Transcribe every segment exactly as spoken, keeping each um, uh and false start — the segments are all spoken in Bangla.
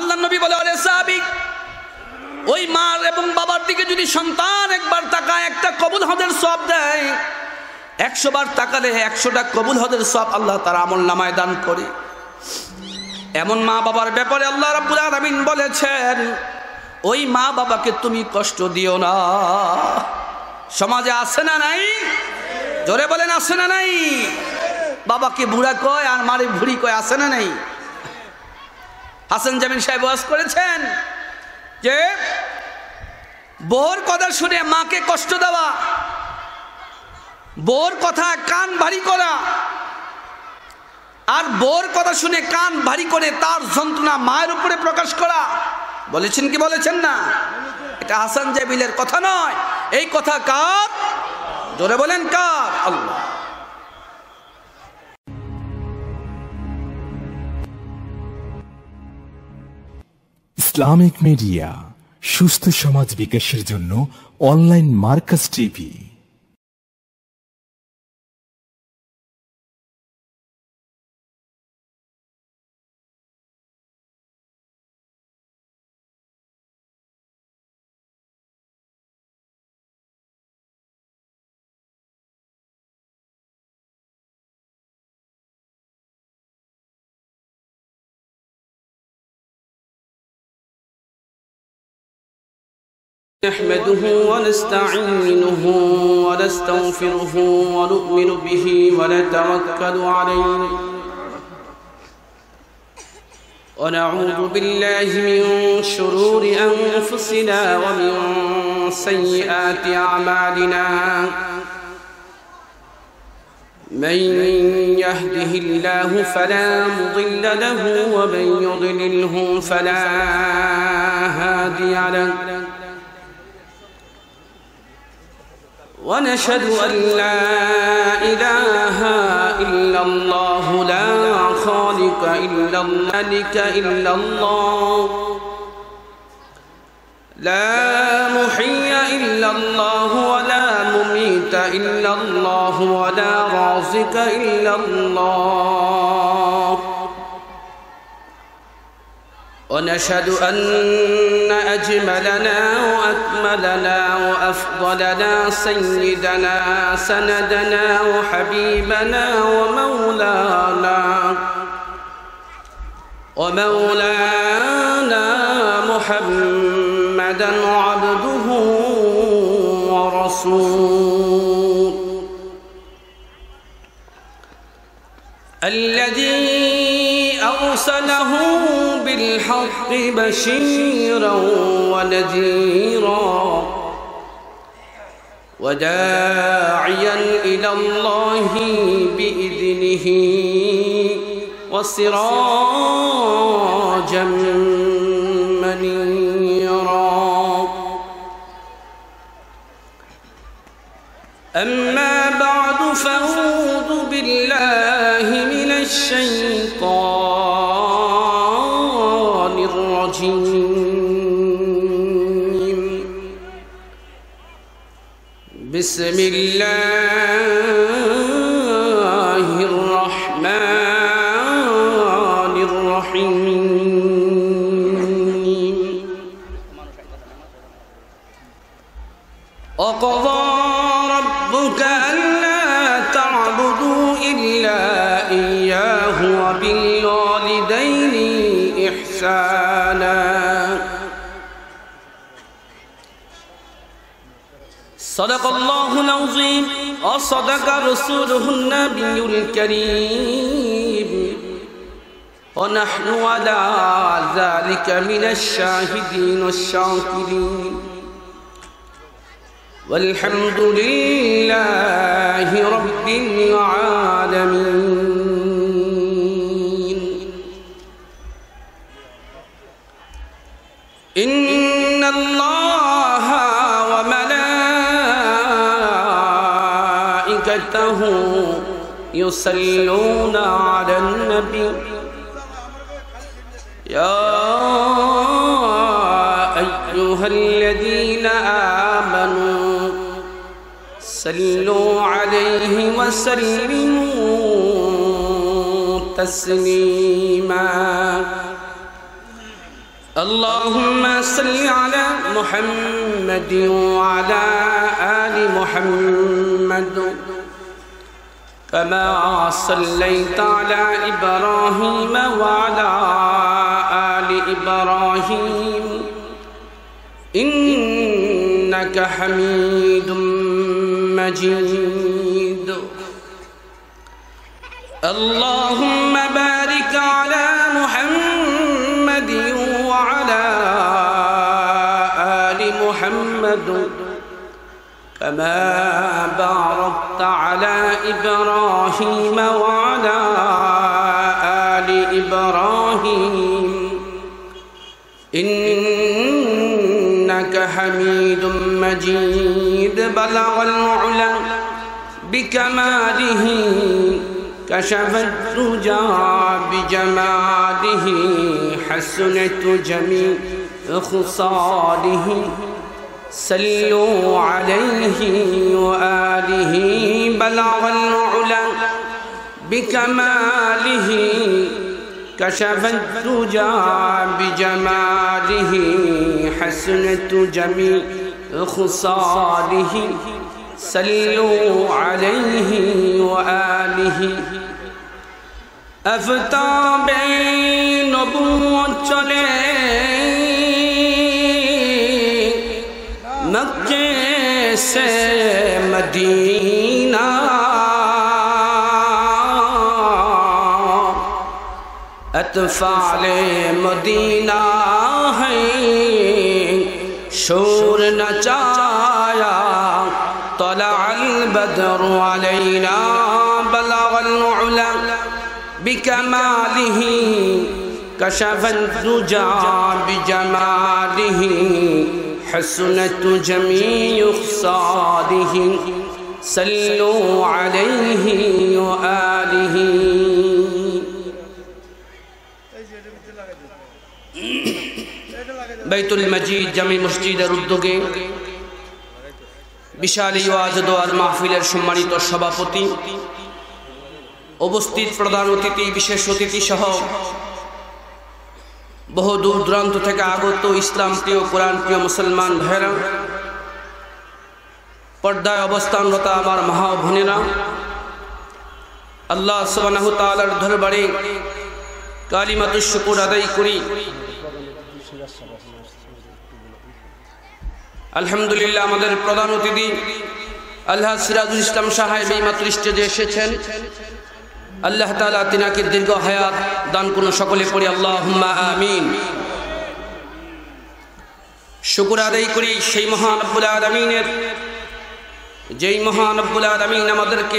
আল্লাহ নবী বলে, ওরে সাহাবী, ওই মা এবং বাবার দিকে যদি সন্তান একবার তাকায় একটা কবুল হজের সওয়াব দেয়, একশো বার তাকালে একশোটা কবুল হজের সওয়াব আল্লাহ তার আমল নামায় দান করে। এমন মা বাবার ব্যাপারে আল্লাহ রাব্বুল আলামিন বলেছেন, ওই মা বাবাকে তুমি কষ্ট দিও না। সমাজে আছে না নাই? জোরে বলেন, আছে না নাই? বাবাকে বুড়া কয় আর মারে ভুড়ি কয়, আছে না নাই? হাসান জামিল সাহেব ওয়াজ করেছেন যে বউর কথা শুনে মাকে কষ্ট দেওয়া, বউর কথা কান ভারী করা, আর বউর কথা শুনে কান ভারী করে তার যন্ত্রণা মায়ের উপরে প্রকাশ করা, বলেছেন কি বলেছেন না? এটা হাসান জামিলের কথা নয়। এই কথা কার? জোরে বলেন, কার? আল্লাহ। ইসলামিক মিডিয়া, সুস্থ সমাজ বিকাশের জন্য অনলাইন মার্কাস টিভি। نحمده ونستعينه ونستغفره ونؤمن به ونتوكل عليه ونعوذ بالله من شرور أنفسنا ومن سيئات أعمالنا من يهده الله فلا مضل له ومن يضلله فلا هادي له ونشهد أن لا إله إلا الله لا خالق إلا الملك إلا الله لا محيي إلا الله ولا مميت إلا الله ولا رازق إلا الله ونشهد أن أجملنا وأكملنا وأفضلنا سيدنا سندنا وحبيبنا ومولانا ومولانا محمدا عبده ورسوله الذي أرسله بالحق بشيرا ونذيرا وداعيا إلى الله بإذنه وسراجا منيرا أما بعد فأعوذ بالله من الشيطان الرجيم بسم الله الرحمن الرحيم وقضى ربك ألا تعبدوا إلا إياه وبالوالدين إحسانا صدق الله العظيم وصدق رسوله النبي الكريم ونحن على ذلك من الشاهدين والشاكرين والحمد لله رب العالمين إن الله وملائكته يصلون على النبي يا أيها الذين آمنوا صلوا عليه وسلموا تسليما اللهم صل على محمد وعلى آل محمد كما صليت على إبراهيم وعلى آل إبراهيم إنك حميد مجيد اللهم بارك على محمد وعلى آل محمد كما باركت على إبراهيم وعلى آل إبراهيم إنك حميد مجيد بلغ العلا بكماله كشف الدجى بجماله حسنت جميع خصاله صلوا عليه وآله بلغ العلا بكماله كشف الدجى بجماله حسنت جميع خصاله صلوا عليه وآله أفتاب نبوت چلے مکے سے مدینہ اطفال مدینہ ہیں شور نچایا طلع البدر علينا بلغ العلا بكماله كشف الدجى بجماله حسنت جميع خصاله صلوا عليه وآله বাইতুল মজিদ জামি মসজিদের উদ্যোগে বিশাল ওয়াজ দোয়ার মাহফিলের সম্মানিত সভাপতি, উপস্থিত প্রধান অতিথি, বিশেষ অতিথি সহ বহু দূর দূরান্ত থেকে আগত ইসলাম প্রিয় কোরআন প্রিয় মুসলমান ভাইরা, পর্দায় অবস্থানরত আমার মহা বোনেরা, আল্লাহ সুবহানাহু ওয়া তাআলার দরবারে কালিমাতুশ শুকর আদায় করি। আলহামদুলিল্লাহ, আমাদের প্রধান অতিথি আল্লাহ সিরাজুল ইসলাম সাহেব এই মাত্র স্টেজে এসেছেন। আল্লাহ তাআলা তিনাকে দীর্ঘ হায়াত দান করুন, সকলে পড়ি আল্লাহুম্মা আমিন। শুকর আদায় করি সেই মহান রব্বুল আলামিনের, যেই মহান রব্বুল আলামিন আমাদেরকে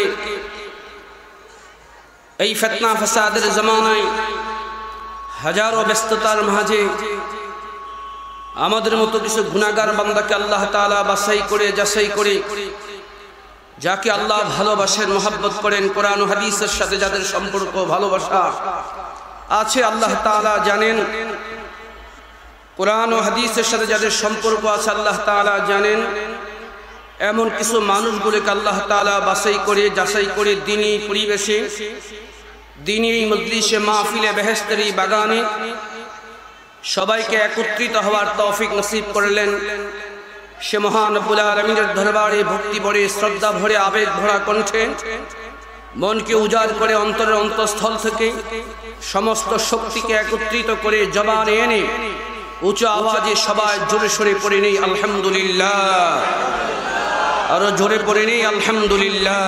এই ফিতনা ফাসাদের জামানায় হাজারো ব্যস্ততার মাঝে আমাদের মতো কিছু গুনাহগার বান্দাকে আল্লাহ তাআলা বাছাই করে যাচাই করে যাকে আল্লাহ ভালোবাসেন, মহব্বত করেন, কোরআন ও হাদিসের সাথে যাদের সম্পর্ক ভালোবাসা আছে আল্লাহ তাআলা জানেন। কোরআন ও হাদিসের সাথে যাদের সম্পর্ক আছে আল্লাহ তাআলা জানেন। এমন কিছু মানুষগুলোকে আল্লাহ তাআলা বাছাই করে যাচাই করে দ্বীনি পরিবেশে, দ্বীনি মজলিসে, মাহফিলে, বেহেশতের বাগানে সবাইকে একত্রিত হওয়ার তৌফিক নসিব করলেন। সে মহান রব্বুল আলামিনের দরবারে ভক্তি ভরে, শ্রদ্ধা ভরে, আবেগ ভরা কণ্ঠে মনকে উজাড় করে অন্তরের অন্তঃস্থল থেকে সমস্ত শক্তিকে একত্রিত করে জবানে এনে উচ্চ আওয়াজে সবাই জোরে সোরে পড়ে নেই আলহামদুলিল্লাহ, আরো জোরে পড়ে নেই আলহামদুলিল্লাহ।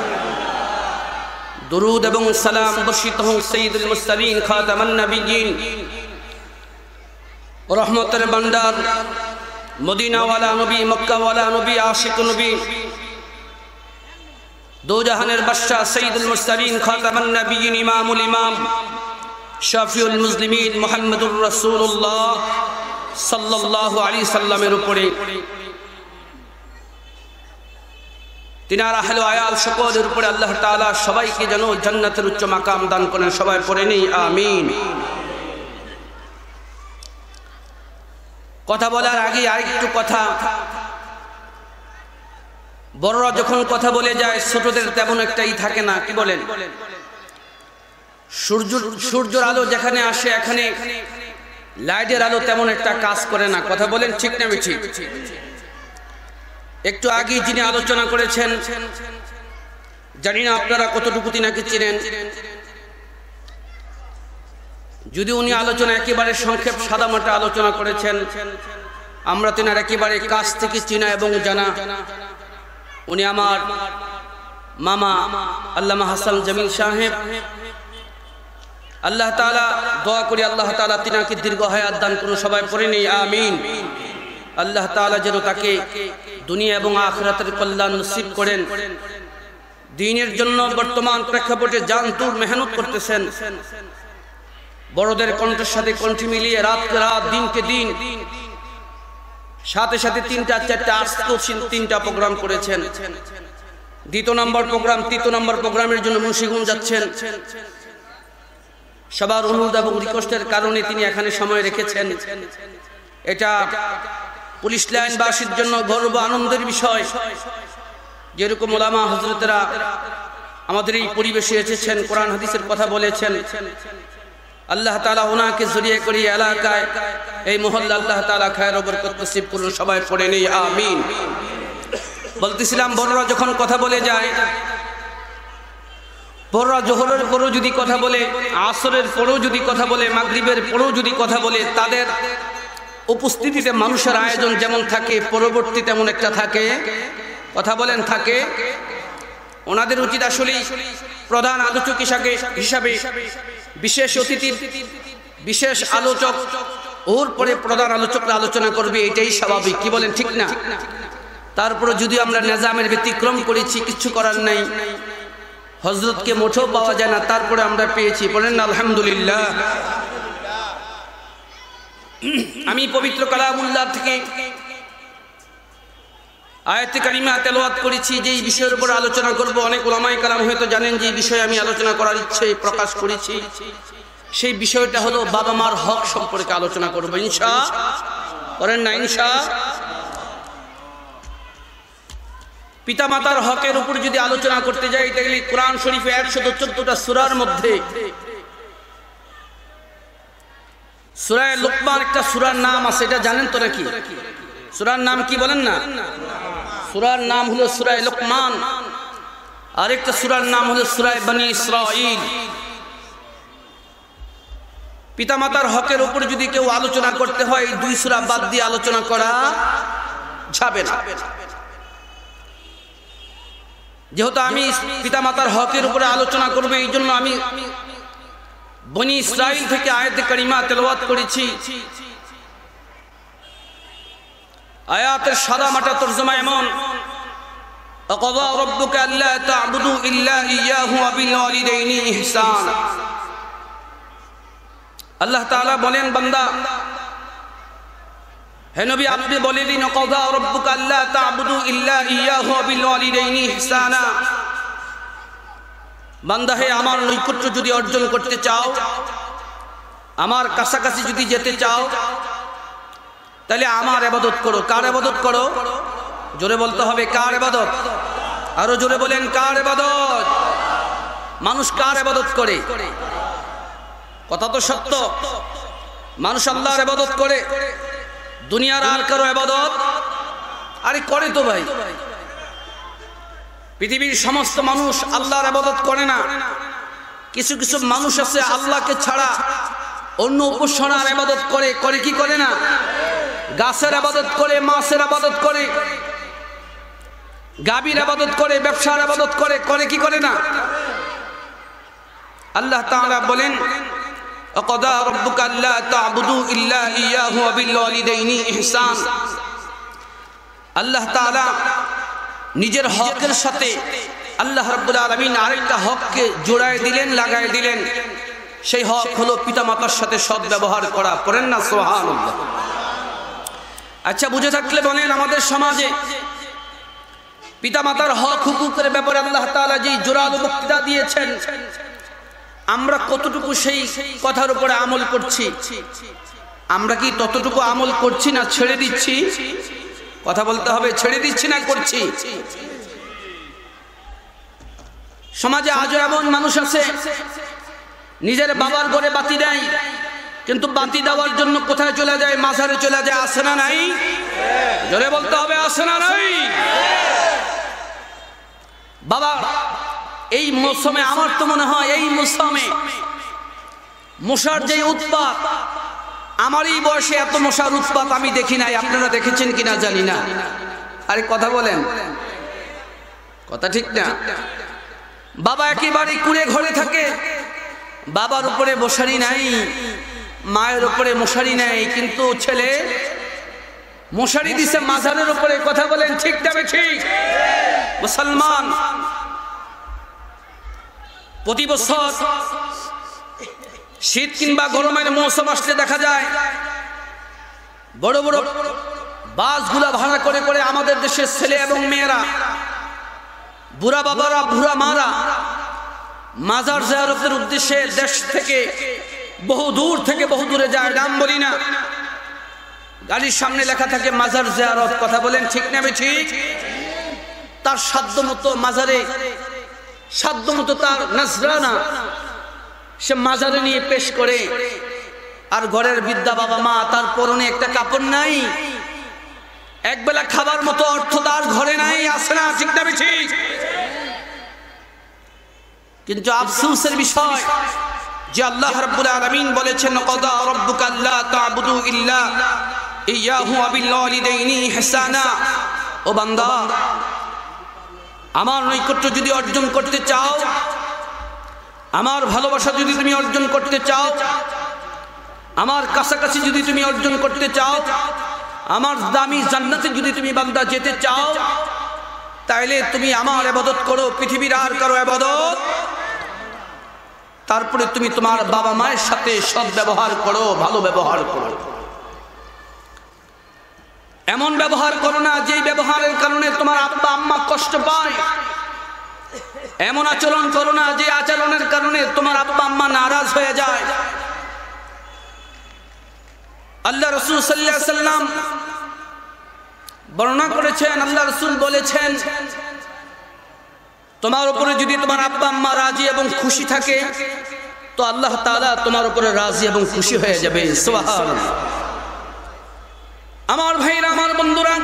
দুরুদ এবং সালাম বর্ষিত হোক সাইয়্যিদুল মুরসালিন, খাতামান নবিয়্যিন, রহমতের ভান্ডার, মদিনাওয়ালা নবী, মক্কাওয়ালা নবী, আশিক নবী, দো জাহানের বাদশা সাইয়্যিদুল মুরসালিন, খাতামান নবিয়্যিন, ইমামুল ইমাম, শাফিউল মুসলিমিন মুহাম্মদুর রাসূলুল্লাহ সাল্লাল্লাহু আলাইহি সাল্লামের উপরে, তিনার আহলে আয়াল সকলের উপরে আল্লাহ তাআলা সবাইকে যেন জান্নাতের উচ্চ মাকাম দান করেন। সবাই পড়ে নেই আমিন। কথা বলার আগে আরেকটু কথা, বড়রা যখন কথা বলে যায় ছোটদের তেমন একটাই থাকে না, কি বলেন? সূর্য সূর্যের আলো যেখানে আসে এখানে লাইটের আলো তেমন একটা কাজ করে না, কথা বলেন ঠিক না ঠিক? একটু আগে যিনি আলোচনা করেছেন, জানি না আপনারা কতটুকু তিনাকে চিনেন, যদি উনি আলোচনা একেবারে সংক্ষেপ সাদামাটা আলোচনা করেছেন, আমরা তিনার একেবারে কাছ থেকে চিনা এবং জানা। উনি আমার মামা আল্লামা হাসান জামিল সাহেব। আল্লাহ তাআলা দোয়া করি আল্লাহ তাআলা তিনাকে দীর্ঘ হায়াত দান করুন, সবাই পড়ে নেই আমিন। আল্লাহ তাআলা যেন তাকে দুনিয়া এবং আখিরাতের কল্যাণ নসিব করেন। দ্বীনের জন্য বর্তমান প্রেক্ষাপটে জান তুর মেহনত করতেছেন, বড়দের কণ্ঠের সাথে কণ্ঠ মিলিয়ে রাতকে রাত দিনকে দিন, সাথে সাথে তিনটা চারটা আজকেও তিনটা প্রোগ্রাম করেছেন। দ্বিতীয় নম্বর প্রোগ্রাম তৃতীয় নম্বর প্রোগ্রামের জন্য মুন্সিগঞ্জ যাচ্ছেন। সবার অনুরোধ এবং রিকোয়েস্টের কারণে তিনি এখানে সময় রেখেছেন। এটা পুলিশ লাইনবাসীর জন্য গর্ব আনন্দের বিষয়। যেরকম ওলামা হযরতেরা আমাদের এই পরিবেশে এসেছেন, কোরআন হাদিসের কথা বলেছেন, আল্লাহ তাআলা ওনাকে জড়িয়ে করে এলাকায় এই মহল্লা আল্লাহ তাআলা খায়ের ও বরকত নসিব করুন, সবাই পড়ে নেই আমিন। বলতেছিলাম বড়রা যখন কথা বলে যায়, বড়রা জোহরের পরেও যদি কথা বলে, আসরের পরেও যদি কথা বলে, মাগরিবের পরেও যদি কথা বলে, তাদের উপস্থিতিতে মানুষের আয়োজন যেমন থাকে, পরবর্তী তেমন একটা থাকে, কথা বলেন থাকে। ওনাদের উচিত আসলে প্রধান আলোচক হিসাবে বিশেষ অতিথির বিশেষ আলোচক ওর পরে প্রধান আলোচকরা আলোচনা করবে, এটাই স্বাভাবিক, কি বলেন ঠিক না? তারপরে যদি আমরা নিজামের ব্যতিক্রম করেছি, কিছু করার নাই, হযরতকে মোটেও পাওয়া যায় না, তারপরে আমরা পেয়েছি, বলেন আলহামদুলিল্লাহ। আমি পবিত্র কালামুল্লাহ থেকে আয়াতে কারিমা তেলাওয়াত করেছি, যে এই বিষয়ের উপর আলোচনা করব। অনেক উলামায়ে কেরাম হয়তো জানেন যে এই বিষয়ে আমি আলোচনা করার ইচ্ছে প্রকাশ করেছি। সেই বিষয়টা হলো বাবা মার হক সম্পর্কে আলোচনা করব ইনশাআল্লাহ, করেন না ইনশাআল্লাহ। পিতা মাতার হকের উপর যদি আলোচনা করতে যাই, তাহলে কোরআন শরীফে একশত চোদ্দটা সূরার মধ্যে সূরা লুকমান একটা সূরার নাম আছে, এটা জানেন তো নাকি? সূরার নাম কি বলেন না? সূরার নাম হলো সূরা লুকমান, আর একটা সূরার নাম হলো সূরা বনি ইসরাঈল। পিতামাতার হকের উপর যদি কেউ আলোচনা করতে হয়, এই দুই সূরা বাদ দিয়ে আলোচনা করা যাবে না। যেহেতু আমি পিতামাতার হকের উপরে আলোচনা করব, এই জন্য আমি বনি ইসরাঈল থেকে আয়াতে কারিমা তেলাওয়াত করেছি। আয়াতের সাদামাটা তরজমা এমন, ওয়াকাযা রাব্বুকা আল্লা তা'বুদু ইল্লা ইয়্যাহু ওয়া বিল ওয়ালিদাইনি ইহসানা। আল্লাহ তাআলা বলেন, বান্দা হে নবী আপনি বলে দিন, ওয়াকাযা রাব্বুকা আল্লা তা'বুদু ইল্লা ইয়্যাহু ওয়া বিল ওয়ালিদাইনি ইহসানা। বান্দা হে, আমার নৈকট্য যদি অর্জন করতে চাও, আমার কাছাকাছি যদি যেতে চাও, তাহলে আমার ইবাদত করো। কার ইবাদত করো? জোরে বলতে হবে, কার ইবাদত? আরো জোরে বলেন, কার ইবাদত? মানুষ কার ইবাদত করে? কথা তো সত্য, মানুষ আল্লাহর ইবাদত করে, দুনিয়ার আর কারো ইবাদত আরে করে তো ভাই। পৃথিবীর সমস্ত মানুষ আল্লাহর ইবাদত করে না। কিছু কিছু মানুষ আছে আল্লাহকে ছাড়া অন্য উপাসনার ইবাদত করে। করে কি করে না? গাছের ইবাদত করে, মাছের ইবাদত করে, গাভীর ইবাদত করে, ব্যবসার ইবাদত করে। করে কি করে না? আল্লাহ তাআলা বলেন, ওয়াকাযা রাব্বুকা আল্লা তা'বুদু ইল্লা ইয়্যাহু ওয়া বিল ওয়ালিদাইনি ইহসান। আল্লাহ তাআলা নিজের হকের সাথে আল্লাহ রাব্বুল আলামিন আরেকটা হককে জোড়ায় দিলেন, লাগায় দিলেন। সেই হক হলো পিতামাতার সাথে সৎ ব্যবহার করা। পড়েন না সুবহানাল্লাহ। আচ্ছা, বুঝে থাকলে বলেন, আমাদের সমাজে পিতামাতার হক হুকুকের ব্যাপারে আল্লাহ তাআলা যে জোরালো বক্তৃতা দিয়েছেন, আমরা কতটুকু সেই কথার উপরে আমল করছি? আমরা কি ততটুকু আমল করছি না ছেড়ে দিচ্ছি? কথা বলতে হবে, ছেড়ে দিচ্ছি না করছি? সমাজে আজও এমন মানুষ আছে নিজের বাবার ঘরে বাতি দেয়, কিন্তু বাতি দেওয়ার জন্য কোথায় চলে যায়? মাজারে চলে যায়। আছে না নাই? জোরে বলতে হবে, আছে না নাই? বাবা এই মৌসুমে আমার তো মনে হয় এই মৌসুমে মশার যে উৎপাত, আমার এই বয়সে এত মশার উৎপাত আমি দেখি নাই। আপনারা দেখেছেন কিনা জানি না। আরে কথা বলেন, কথা ঠিক না? বাবা একেবারে কুড়ে ঘরে থাকে, বাবার উপরে মশারি নাই, মায়ের উপরে মশারি নাই, কিন্তু ছেলে মশারি দিছে মাজারের উপরে। কথা বলেন ঠিক না ঠিক? মুসলমান প্রতি বছর শীত কিংবা গরমের মৌসুম আসলে দেখা যায় বড় বড় বাসগুলা ভাড়া করে করে আমাদের দেশের ছেলে এবং মেয়েরা, বুড়া বাবারা, বুড়া মারা মাজার জিয়ারতের উদ্দেশ্যে দেশ থেকে বহু দূর থেকে বহু দূরে যায়। নাম বলি না, গাড়ির সামনে লেখা থাকে মাজার জিয়ারত। কথা বলেন ঠিক না ঠিক? তার সাধ্য মতো মাজারে, সাধ্য মতো তার নজরানা সে মাজারে নিয়ে পেশ করে। আর ঘরের বৃদ্ধা বাবা মা, তার পরনে একটা কাপড় নাই, একবেলা খাবার মতো অর্থ তার ঘরে নাই। আছে না ঠিক না ঠিক? কিন্তু আফসোসের বিষয় যে আল্লাহ রাব্বুল আলামিন বলেছেন, ক্বাদা রাব্বুকা আল্লা তা'বুদু ইল্লা ইয়াহু ওয়া বিল ওয়ালিদাইনি ইহসানা। ও বান্দা, আমার নৈকট্য যদি অর্জন করতে চাও, আমার ভালোবাসা যদি তুমি অর্জন করতে চাও, আমার কাছাকাছি যদি তুমি অর্জন করতে চাও, আমার দামি জান্নাতে যদি তুমি বান্দা যেতে চাও, তাইলে তুমি আমার ইবাদত করো, পৃথিবীর আর কারো ইবাদত। তারপরে তুমি তোমার বাবা মায়ের সাথে সৎ ব্যবহার করো, ভালো ব্যবহার করো। এমন ব্যবহার করো না যেই ব্যবহারের কারণে তোমার আব্বা আম্মা কষ্ট পায়। এমন আচরণ করো না যে আচরণের কারণে তোমার আব্বা আম্মা নারাজ হয়ে যায়। আল্লাহ রাসূল সাল্লাল্লাহু আলাইহি সাল্লাম বর্ণনা করেছেন, আল্লাহ রাসূল বলেছেন, তোমার উপরে যদি তোমার আব্বা আম্মা রাজি এবং খুশি থাকে, তো আল্লাহ তাআলা তোমার উপরে রাজি এবং খুশি হয়ে যাবে। সুবহানাল্লাহ। আমার ভাইরা, আমার বন্ধুরা,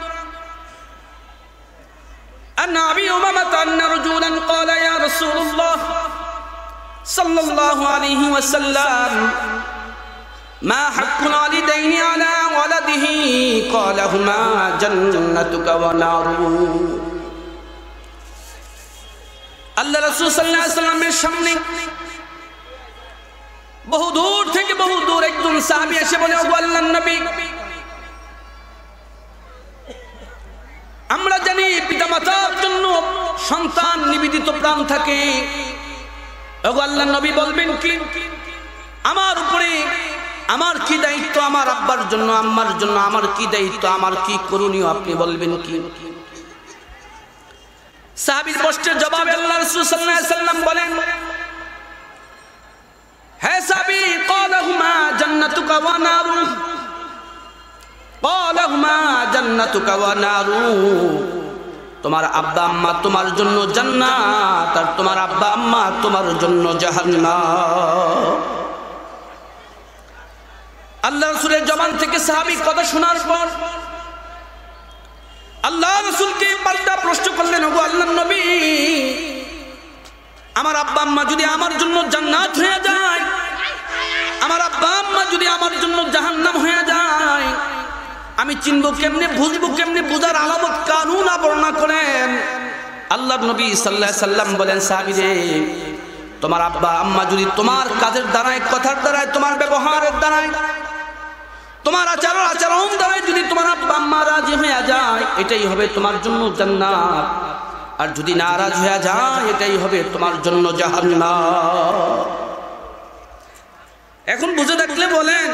أن أبي أمامة أن رجلا قال يا رسول الله صلى الله عليه وسلم ما حق الوالدين على ولده قال هما جنتك وناره। আল্লাহ রাসূল সাল্লাল্লাহু আলাইহি ওয়াসাল্লামের সামনে বহু দূর থেকে বহু দূর একজন সাহাবী এসে বলে, ওগো আল্লাহর নবী, আমরা জানি পিতামাতার জন্য সন্তান নিবেদিত প্রাণ থাকে। ওগো আল্লাহর নবী, বলবেন কি আমার উপরে আমার কি দায়িত্ব, আমার আব্বার জন্য আম্মার জন্য আমার কি দায়িত্ব, আমার কি করণীয়, আপনি বলবেন কি? সাহাবীর প্রশ্নের জবাবে আল্লাহ রাসূল সাল্লাল্লাহু আলাইহি ওয়াসাল্লাম বলেন, হে সাহাবী, ক্বালাহুমা জান্নাতুকা ওয়া নারু, ক্বালাহুমা জান্নাতুকা ওয়া নারু। তোমার আব্বা আম্মা তোমার জন্য জান্নাত, আর তোমার আব্বা আম্মা তোমার জন্য জাহান্নাম। আল্লাহ রাসূলের জবান থেকে সাহাবী কথা শোনার পর আল্লাহ রাসূলকে পাল্টা প্রশ্ন করলেন, ওগো আল্লাহর নবী, আমার আব্বা আম্মা যদি আমার জন্য জান্নাত হয়ে যায়, আমার আব্বা আম্মা যদি আমার জন্য জাহান্নাম হয়ে যায়, আমি চিনবো কেমনে, বুঝবো কেমনে? বুঝার আলামত কানুন বর্ণনা করেন। আল্লাহর নবী সাল্লাল্লাহু আলাইহি সাল্লাম বলেন, সাহাবীরে, তোমার আব্বা আম্মা যদি তোমার কাজের দ্বারায়, কথার দ্বারায়, তোমার ব্যবহারের দ্বারায়, তোমার আচরণ আচরণ দ্বারায় যদি তোমার আব্বা আম্মা রাজি হয়ে যায়, এটাই হবে তোমার জন্য জান্নাত। আর যদি নারাজ হয়ে যায়, এটাই হবে তোমার জন্য জাহান্নাম। এখন বুঝে থাকলে বলেন,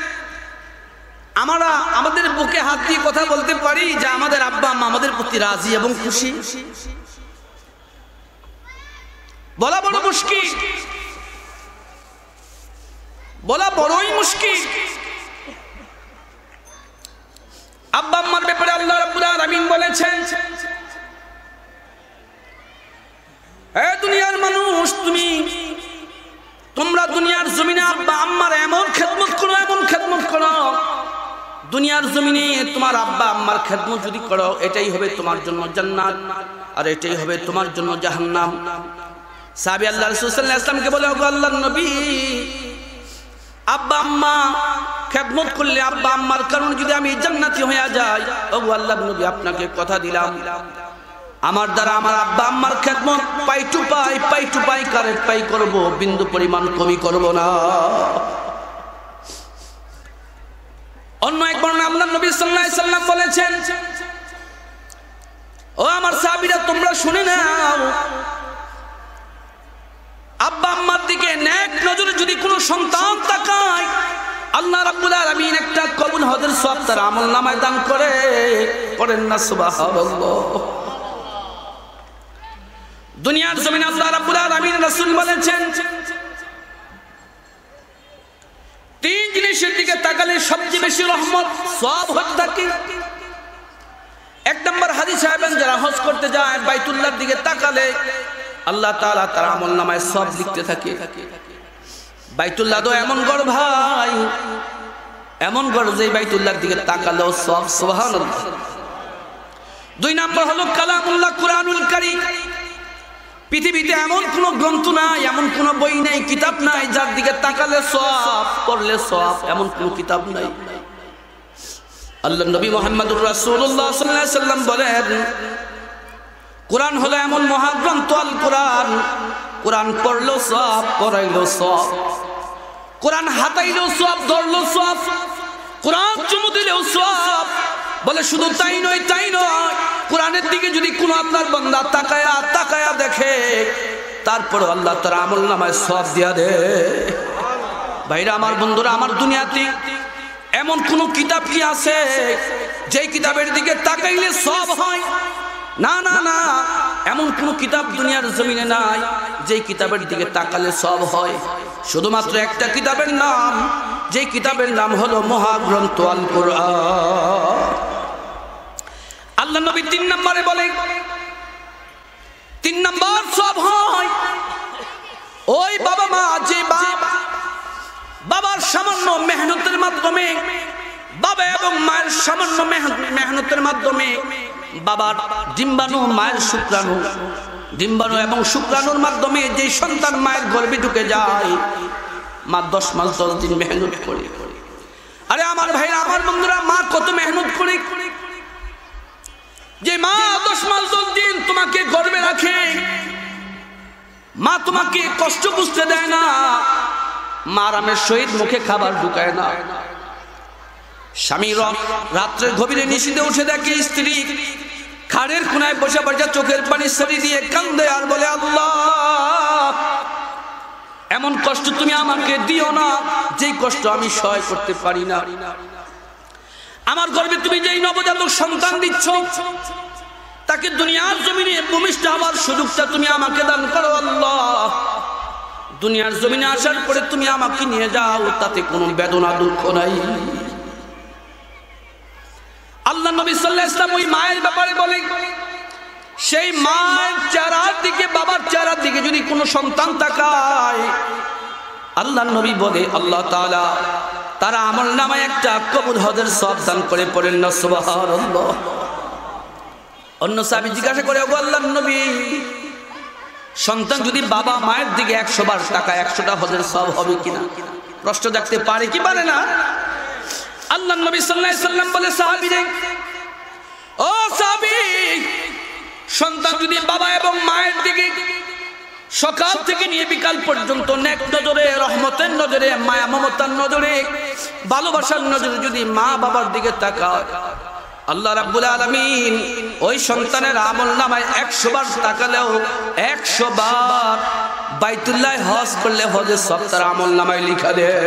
আমরা আমাদের বুকে হাত দিয়ে কথা বলতে পারি যে আমাদের আব্বা আম্মা আমাদের প্রতি রাজি এবং খুশি? বলা বড় মুশকিল, বলা বড়ই মুশকিল। আব্বা আম্মার ব্যাপারে আল্লাহ রাব্বুল আলামিন বলেছেন, হে দুনিয়ার মানুষ, তুমি তোমরা দুনিয়ার জমিনে আব্বা আম্মার এমন খেদমত দুনিয়ার জমিনে তোমার আব্বা আম্মার খেদমত যদি করো এটাই হবে তোমার জন্য জান্নাত আর এটাই হবে তোমার জন্য জাহান্নাম। সাহাবী আল্লাহ রাসূল সাল্লাল্লাহু আলাইহি ওয়াসাল্লামকে বলে, ওগো আল্লাহর নবী, আব্বা আম্মা খেদমত করলে আব্বা আম্মার কারণে যদি আমি জান্নাতি হয়ে যাই, ওগো আল্লাহর নবী আপনাকে কথা দিলাম আমার দ্বারা আমার আব্বা আম্মার খেদমত pie to pie pie to pie correct pay করব, বিন্দু পরিমাণ কমি করব না। অন্য এক বর্ণনা আল্লাহর নবী সাল্লাল্লাহু আলাইহি ওয়াসাল্লাম বলেছেন, ও আমার সাহাবীরা তোমরা শুনে নাও, আব্বা আম্মার দিকে নেক নজরে যদি কোনো সন্তান তাকায় আল্লাহ রাব্বুল আলামিন একটা কবুল হজের সওয়াব তার আমলনামায় দান করে। পড়েন না সুবহানাল্লাহ। দুনিয়ার জমিনে আল্লাহ রাব্বুল আলামিন রাসূল বলেছেন, তিন জিনিসের দিকে তাকালে সবচেয়ে বেশি রহমত সওয়াব হতে থাকে। এক নম্বর হাজী সাহেবেন যারা হজ করতে যায় বাইতুল্লাহর দিকে তাকালে আল্লাহ তাআলা তার আমলনামায় সওয়াব লিখতে থাকে। বাইতুল্লাহ তো এমন ঘর ভাই, এমন ঘর যে বাইতুল্লাহর দিকে তাকালেও সওয়াব, সুবহানাল্লাহ। দুই নম্বর হলো কালামুল্লাহ কুরআনুল কারীম। পৃথিবীতে এমন কোন গ্রন্থ নাই, এমন কোন বই নাই, কিতাব নাই যার দিকে তাকালে সওয়াব, পড়লে সওয়াব, এমন কোন কিতাব নাই। আল্লাহর নবী মুহাম্মদুর রাসূলুল্লাহ সাল্লাল্লাহু আলাইহি ওয়াসাল্লাম বলেন, কোরআন হলো এমন মহাগ্রন্থ, আল কোরআন, কোরআন পড়লো সওয়াব, পড়াইলো সওয়াব, কোরআন হাতাইলো সওয়াব, ধরলো সওয়াব, কোরআন চুমু দিলেও সওয়াব। বলে শুধু তাই নয়, তাই নয়, কোরআনের দিকে যদি কোনো আপনার বান্দা তাকায়া তাকায়া দেখে তারপর আল্লাহ তার আমলনামায় সওয়াব দিয়া দেয়। ভাইরা আমার, বন্ধুরা আমার, দুনিয়াতে এমন কোন কিতাব কি আছে যেই কিতাবের দিকে তাকাইলে সওয়াব হয়? না না না, এমন কোন কিতাব দুনিয়ার জমিনে নাই যেই কিতাবের দিকে তাকালে সওয়াব হয়। শুধুমাত্র একটা কিতাবের নাম, যেই কিতাবের নাম হলো মহাগ্রন্থ আল কোরআন। আল্লাহ নবী তিন নম্বরে বলে, তিন নম্বর সওয়াব হয় ওই বাবা মা, যে বাপ বাবার সামান্য মেহনতের মাধ্যমে, বাবা এবং মায়ের সামান্য মেহনতের মাধ্যমে বাবার ডিম্বাণু, মায়ের শুক্রাণু, ডিম্বাণু এবং শুক্রাণুর মাধ্যমে যে সন্তান মায়ের গর্ভে ঢুকে যায়, মা দশ মাস দশ দিন মেহনত করে। আরে আমার ভাইরা, আমার বন্ধুরা, মা কত মেহনত করে, যে মা দশ মাস দশ দিন তোমাকে গর্ভে রাখে, মা তোমাকে কষ্ট বুঝতে দেয় না, মা আরামের সহিত মুখে খাবার ঢুকায় না। স্বামী রাত্রে গভীরে নিশীথে উঠে দেখে স্ত্রী খাড়ের কোনায় বসে বসে চোখের পানি সরি দিয়ে কান্দে আর বলে, আল্লাহ এমন কষ্ট তুমি আমাকে দিও না যেই কষ্ট আমি সহ্য করতে পারি না। আমার গর্ভে তুমি যেই নবজাতক সন্তান দিচ্ছ তাকে দুনিয়ার জমিনে ভূমিষ্ঠ হওয়ার সুযোগটা তুমি আমাকে দান করো আল্লাহ। দুনিয়ার জমিনে আসার পরে তুমি আমাকে নিয়ে যাও, তাতে কোনো বেদনা দুঃখ নাই। আল্লাহ নবী সাল্লাল্লাহু আলাইহি ওয়াসাল্লাম ওই মায়ের ব্যাপারে বলে, সেই মায়ের চেহারার দিকে, বাবার চেহারার দিকে যদি কোনো সন্তান তাকায়, আল্লাহ নবী বলে আল্লাহ তাআলা তারা আমলনামায় একটা কবুল হজের সওয়াব দান করে। পড়েন না সুবহানাল্লাহ। অন্য সাহাবী জিজ্ঞাসা করে, ওগো আল্লাহর নবী, সন্তান যদি বাবা মায়ের দিকে একশো বার তাকায় একশোটা হজের সওয়াব হবে কিনা? প্রশ্ন জাগতে পারে কি পারে না? আল্লাহ নবী সাল্লাল্লাহু আলাইহি ওয়াসাল্লাম বলে, সাহাবীরে, ও সাহাবী, সন্তান যদি বাবা এবং মায়ের দিকে সকাল থেকে নিয়ে বিকাল পর্যন্ত নেক নজরে, রহমতের নজরে, মায়া মমতার নজরে, ভালোবাসার নজরে যদি মা বাবার দিকে তাকায়, আল্লাহ রাব্বুল আলামিন ওই সন্তানের আমলনামায় একশো বার তাকালেও একশো বার বাইতুল্লাহ হজ করলে হজের সওয়াব তার আমলনামায় লিখা দেয়।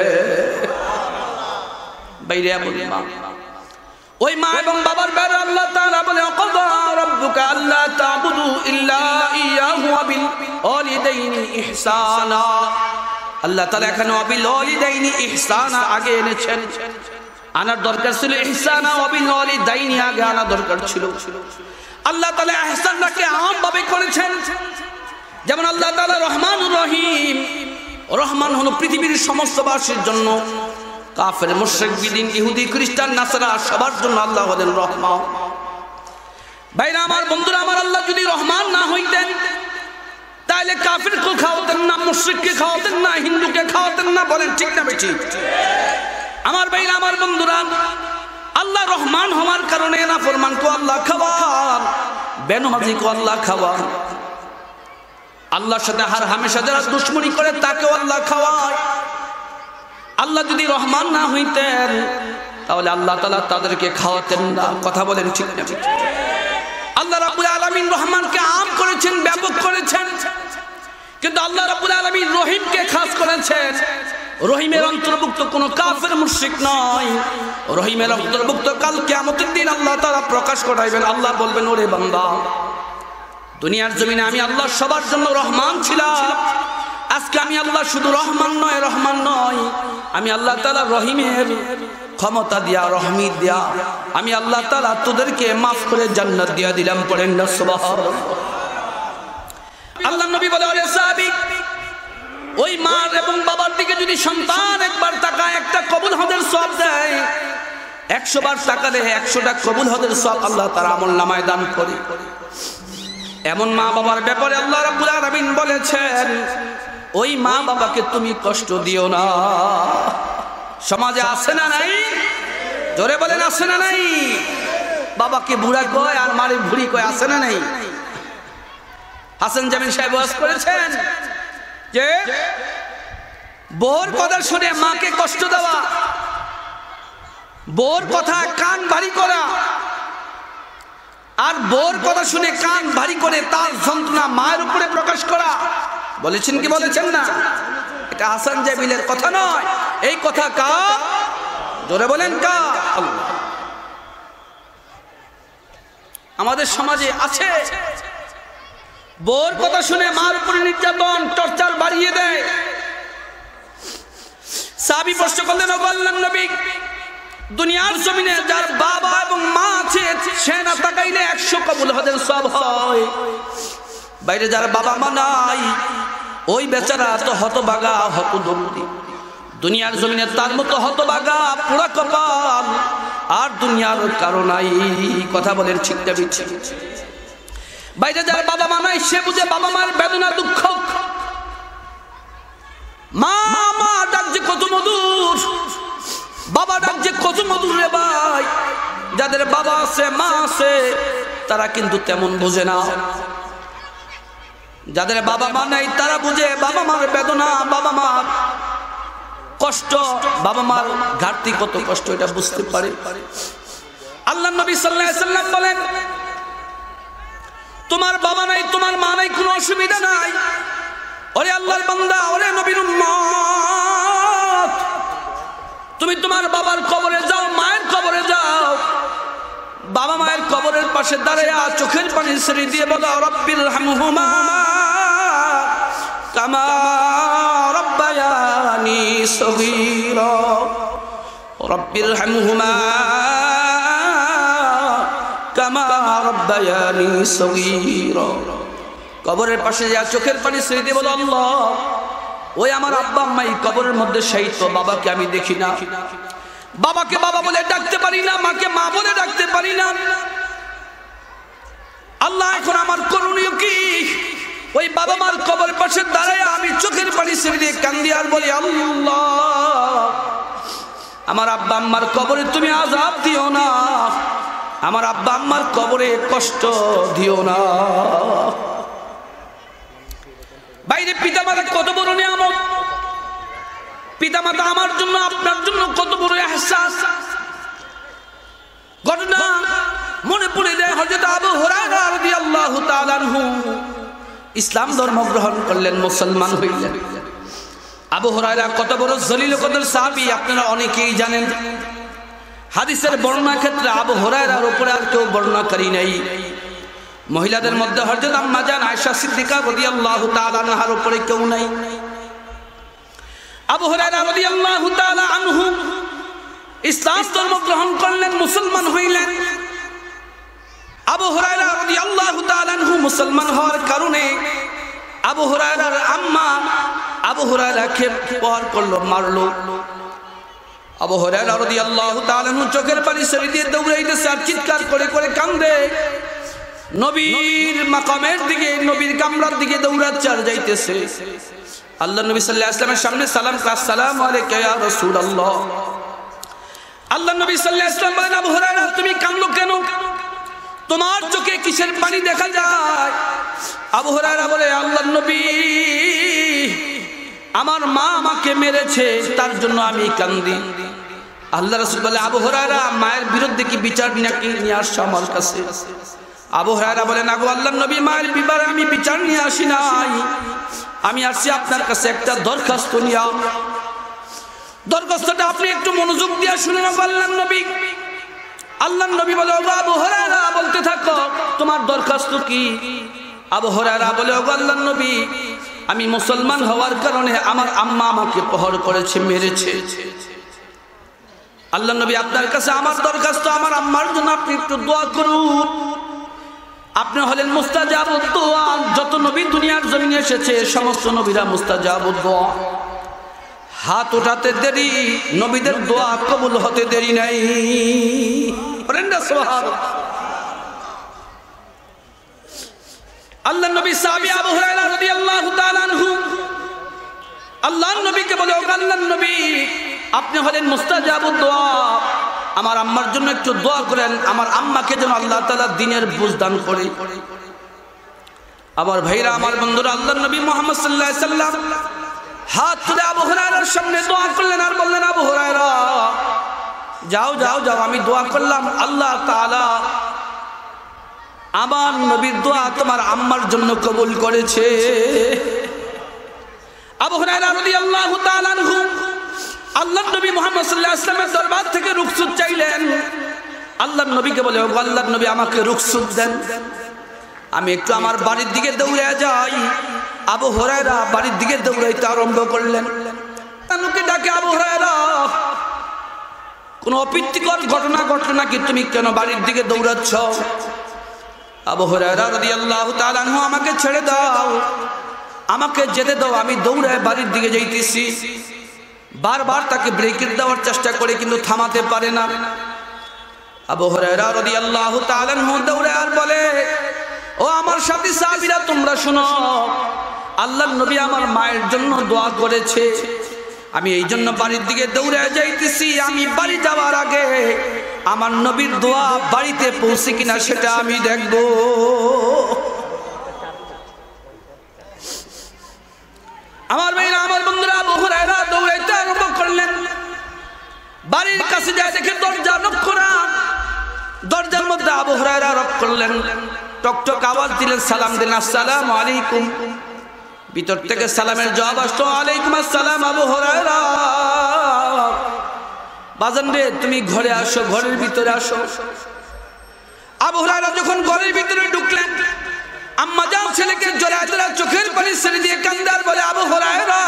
বাইরে মা, ওই মা এবং বাবার ব্যাপারে আল্লাহ তাআলা বলে, ওয়াকাযা রাব্বুকা আল্লা তা'বুদু ইল্লা ইয়াহু ওয়া বিল ওয়ালিদাইনি ইহসানা। আল্লাহ তাআলা এখানে ওয়া বিল ওয়ালিদাইনি ইহসানা আগে এনেছেন, আনার দরকার ছিল ইহসানা ওয়া বিল ওয়ালিদাইনি আগে আনা দরকার ছিল। আল্লাহ তাআলা ইহসানটাকে আম ভাবে করেছেন। যেমন আল্লাহ তাআলা রহমানুর রহিম, রহমান হলো পৃথিবীর সমস্ত বাসীর জন্য, কাফের মুশরিক বিদিন ইহুদি খ্রিস্টান নাসারা সবার জন্য আল্লাহ হলেন রহমান। ভাইরা আমার, বন্ধুরা আমার, আল্লাহ যদি রহমান না হইতেন তাহলে কাফিরকে খাওয়াতেন না, মুশরিককে খাওয়াতেন না, হিন্দুকে খাওয়াতেন না। বলেন ঠিক না বেঠিক? আমার ভাইরা আমার, বন্ধুরা, আল্লাহ রহমান হওয়ার কারণে নাফরমানকে আল্লাহ খাওয়ান, বেনমাজিকে আল্লাহ খাওয়ান, আল্লাহর সাথে হার হামেশা যারা দুশমনি করে তাকেও আল্লাহ খাওয়ায়। আল্লাহ যদি রহমান না হইতেন তাহলে আল্লাহ তাআলা তাদেরকে খাওয়াতেন না। কথা বলেন ঠিক না? আল্লাহ রাব্বুল আলামিন রহমানকে আম করেছেন, ব্যাপক করেছেন, কিন্তু আল্লাহ রাব্বুল আলামিন রহিমকে খাস করেছেন। রহিমের অন্তর্ভুক্ত কোন কাফের মুশরিক নয়, রহিমের অন্তর্ভুক্ত কাল কিয়ামতের দিন আল্লাহ তাআলা প্রকাশ করাইবেন। আল্লাহ বলবেন, ওরে বান্দা, দুনিয়ার জমিনে আমি আল্লাহ সবার জন্য রহমান ছিলাম, আজকে আমি আল্লাহ শুধু রহমান নয়, রহমান নয়, আমি আল্লাহ তাআলা রহিমের ক্ষমতা দিয়া, রহমত দিয়া আমি আল্লাহ তাআলা তোদেরকে মাফ করে জান্নাত দিয়া দিলাম। পড়েন না সুবহানাল্লাহ। আল্লাহ নবী বলে, ওরে সাহাবী, ওই মা এবং বাবার দিকে যদি সন্তান একবার তাকায় একটা কবুল হজের সওয়াব দেয়, একশো বার তাকালে একশোটা কবুল হজের সওয়াব আল্লাহ তার আমলনামায় দান করে। এমন মা বাবার ব্যাপারে আল্লাহ রাব্বুল আলামিন বলেছেন, ওই মা বাবাকে তুমি কষ্ট দিও না। সমাজে আছে না নাই? জোরে বলেন, আছে না নাই? বাবাকে বুড়া কয় আর মারে ভুড়ি কয়, আছে না নাই? হাসান জামিল সাহেব ওয়াজ করেছেন যে বোর কথা শুনে মাকে কষ্ট দেওয়া, বোর কথা কান ভারী করা, আর বোর কথা শুনে কান ভারী করে তার যন্ত্রণা মায়ের উপরে প্রকাশ করা। বলেছেন কি বলেছেন না? এটা হাসান জামিলের কথা নয়, এই কথা কার? জোরে বলেন কার? আল্লাহ। আমাদের সমাজে আছে, বোর কথা শুনে মার উপরে নির্যাতন, টর্চার বাড়িয়ে দেয়। সাহাবী প্রশ্ন করলেন, ও বললেন নবী, দুনিয়ার জমিনে যার বাবা এবং মা আছে সে না তাকাইলে একশো কবুল হজের সওয়াব হয়, বাইরে যার বাবা মা নাই ওই বেচারা তো হতভাগা, হতদরিদ্র। দুনিয়ার জমিনে তার মতো হতভাগা, পোড়া কপাল আর দুনিয়ার কারো নাই। কথা বলেন ঠিক না বেঠিক? বাইরে যার বাবা মা নাই সে বুঝে বাবা মার বেদনা, দুঃখ। মা মা ডাক যে কত মধুর, বাবা ডাক যে কত মধুর রে ভাই। যাদের বাবা আছে, মা আছে, তারা কিন্তু তেমন বোঝে না। যাদের বাবা মা নাই তারা বুঝে বাবা মার বেদনা, বাবা মার কষ্ট, বাবা মার ঘাটতি কত কষ্ট, এটা বুঝতে পারে। আল্লাহ নবী সাল্লাল্লাহু আলাইহি সাল্লাম বলেন, তোমার বাবা নাই, তোমার মা নাই, কোনো অসুবিধা নাই। ওরে আল্লাহর বান্দা, ওরে নবীর উম্মত, তুমি তোমার বাবার কবরে যাও, মায়ের কবরে যাও, বাবা মায়ের কবরের পাশে দাঁড়ায়া চোখের পানি ছেড়ে দিয়ে বলো, রব্বির হামহুমা কামা রব্বায়ানি সগীরা, রব্বির হামহুমা কামা রব্বায়ানি সগীরা। কবরের পাশে যা চোখের পানি ছেড়ে দিয়ে বলো, আল্লাহ, ওই আমার আব্বা আম্মাই কবরের মধ্যে শহীদ, বাবাকে আমি দেখি না, বাবাকে বাবা বলে ডাকতে পারি না, মাকে মা বলে ডাকতে পারি না। আল্লাহ, এখন আমার করণীয় কি? ওই বাবা মার কবরের পাশে দাঁড়ায় আমি চোখের পানি ছেড়ে দিয়ে কান্দি আর বলি, আল্লাহ, আমার আব্বা আম্মার কবরে তুমি আযাব দিও না, আমার আব্বা আম্মার কবরে কষ্ট দিও না। বাইরে পিতামাতা কত বড় নিয়ামত, পিতামাতা আমার জন্য, আপনার জন্য কত বড় ইহসাস। ঘটনা মনে পড়ে যায়, হযরত আবু হুরায়রা রাদিয়াল্লাহু তাআলা আনহু ইসলাম ধর্ম গ্রহণ করলেন, মুসলমান হইলেন। আবু হুরায়রা কত বড় জলিল কদর সাহাবী আপনারা অনেকেই জানেন। হাদিসের বর্ণনা ক্ষেত্রে আবু হুরায়রার উপরে আর কেউ বর্ণনাকারী নেই। মহিলাদের মধ্যে হযরত আম্মা জান আয়েশা সিদ্দিকা রাদিয়াল্লাহু তাআলা আনহার উপরে কেউ নাই। আবু হুরায়রা রাদিয়াল্লাহু তাআলা আনহু ইসলাম ধর্ম গ্রহণ করলেন, মুসলমান হইলেন। আবু হুরায়রা রাদিয়াল্লাহু তাআলা আনহু মুসলমান হওয়ার কারণে আবু হুরায়রার আম্মা আবু হুরায়রাকে প্রহার করলো, মারলো। আবু হুরায়রা রাদিয়াল্লাহু তাআলা আনহু চোখের পানি ছেড়ে দিয়ে দৌড়াইতেছে আর চিৎকার করে করে কান্দে। নবীর মাকামের দিকে, নবীর কামরার দিকে দৌড়াচ্ছে আর যাইতেছে। আল্লাহ নবী সাল্লাল্লাহু আলাইহি ওয়াসাল্লামের সামনে সালাম, আসসালামু আলাইকা ইয়া রাসূলুল্লাহ। আল্লাহ নবী সাল্লাল্লাহু আলাইহি ওয়াসাল্লাম বলেন, আবু হুরায়রা তুমি কাঁদো কেন? তোমার চোখে কিসের পানি দেখা যায়? আবু হুরায়রা বলে, আল্লাহ নবী, আমার মা আমাকে মেরেছে, তার জন্য আমি কাঁদি। আল্লাহ রাসূল বলে, আবু হুরায়রা মায়ের বিরুদ্ধে কি বিচার নাকি নিয়ে আসছো আমার কাছে? আবু হুরায়রা বলে, না গো আল্লাহর নবী, মায়ের বিবারে আমি বিচার নিয়ে আসি নাই, আমি আসছি আপনার কাছে একটা দরখাস্ত নিয়ে। দরখাস্তটা আপনি একটু মনোযোগ দিয়ে শুনে নেন আল্লাহর নবী। আল্লাহর নবী বলে, ও আবু হুরায়রা বলতে থাকো তোমার দরখাস্ত কি? আবু হুরায়রা বলে, ও আল্লাহর নবী, আমি মুসলমান হওয়ার কারণে আমার আম্মা আমাকে প্রহার করেছে, মেরেছে। আল্লাহর নবী আপনার কাছে আমার দরখাস্ত, আমার আম্মার জন্য আপনি একটু দোয়া করুন। আপনি হলেন মুস্তাজাবুদ দোয়া। যত নবী দুনিয়ার জমিনে এসেছে সমস্ত নবীরা মুস্তাজাবুদ দোয়া। হাত ওঠাতে দেরি, নবীদের দোয়া কবুল হতে দেরি নাই। আল্লাহর নবী সাহাবী আবু হুরায়রা রাদিয়াল্লাহু তাআলা আনহু আল্লাহর নবীকে বলে, ও আল্লাহর নবী, আপনি হলেন মুস্তাজাবুদ দোয়া, আমার আম্মার জন্য একটু দোয়া করেন, আমার আম্মাকে যেন আল্লাহ তাআলা দ্বীনের বুঝ দান করে। আমার ভাইরা, আমার বন্ধুরা, আল্লাহর নবী মুহাম্মদ সাল্লাল্লাহু আলাইহি সাল্লাম হাত তুলে আবু হুরায়রার সামনে দোয়া করলেন আর বললেন, আবু হুরায়রা যাও যাও যাও, আমি দোয়া করলাম, আল্লাহ তাআলা আমার নবীর দোয়া তোমার আম্মার জন্য কবুল করেছে। আবু হুরায়রা রাদিয়াল্লাহু তাআলা আনহু আল্লাহর নবী মুহাম্মদ সাল্লাল্লাহু আলাইহি ওয়াসাল্লামের দরবার থেকে রুখসত চাইলেন। আল্লাহর নবীকে বলে, ও আল্লাহর নবী, আমাকে রুখসত দেন, আমি একটু আমার বাড়ির দিকে দৌড়ে যাই। আবু হুরায়রা বাড়ির দিকে দৌড়াইতে আরম্ভ করলেন। তানুকে ডাকে, আবু হুরায়রা কোন অপ্রীতিকর ঘটনা ঘটলো নাকি? তুমি কেন বাড়ির দিকে দৌড়াচ্ছ? আবু হুরায়রা রাদিয়াল্লাহু তাআলা আনহু, আমাকে ছেড়ে দাও, আমাকে যেতে দাও, আমি দৌড়ে বাড়ির দিকে যাইতেছি। বারবার তাকে ব্রেকেট দেওয়ার চেষ্টা করে কিন্তু থামাতে পারে না। আবু হুরায়রা রাদিয়াল্লাহু তাআলা আনহু দৌড়ে আর বলে, ও আমার সাথী সাহাবীরা, তোমরা শোনো, আল্লাহর নবী আমার মায়ের জন্য দোয়া করেছে, আমি এই জন্য বাড়ির দিকে দৌড়ে যাইতেছি। আমি বাড়ি যাওয়ার আগে আমার নবীর দোয়া বাড়িতে পৌঁছে কিনা সেটা আমি দেখব। আমার ভাইরা, আমার বন্ধুরা, আবু হুরায়রা দৌড়াইতে আরম্ভ করলেন। বাড়ির কাছে যায় দেখে দরজা নক করা। দরজার মধ্যে আবু হুরায়রা নক করলেন, টকটক আওয়াজ দিলেন, সালাম দিলেন, আসসালামু আলাইকুম। ভিতর থেকে সালামের জবাব আসতো, ওয়ালাইকুম আসসালাম। আবু হুরায়রা, বাজান রে, তুমি ঘরে আসো, ঘরের ভিতরে আসো। আবু হুরায়রা যখন ঘরের ভিতরে ঢুকলেন, আম্মা জান ছেলেকে জড়ায় ধরে চোখের পানি ছেড়ে দিয়ে কান্দার বলে, আবু হুরায়রা,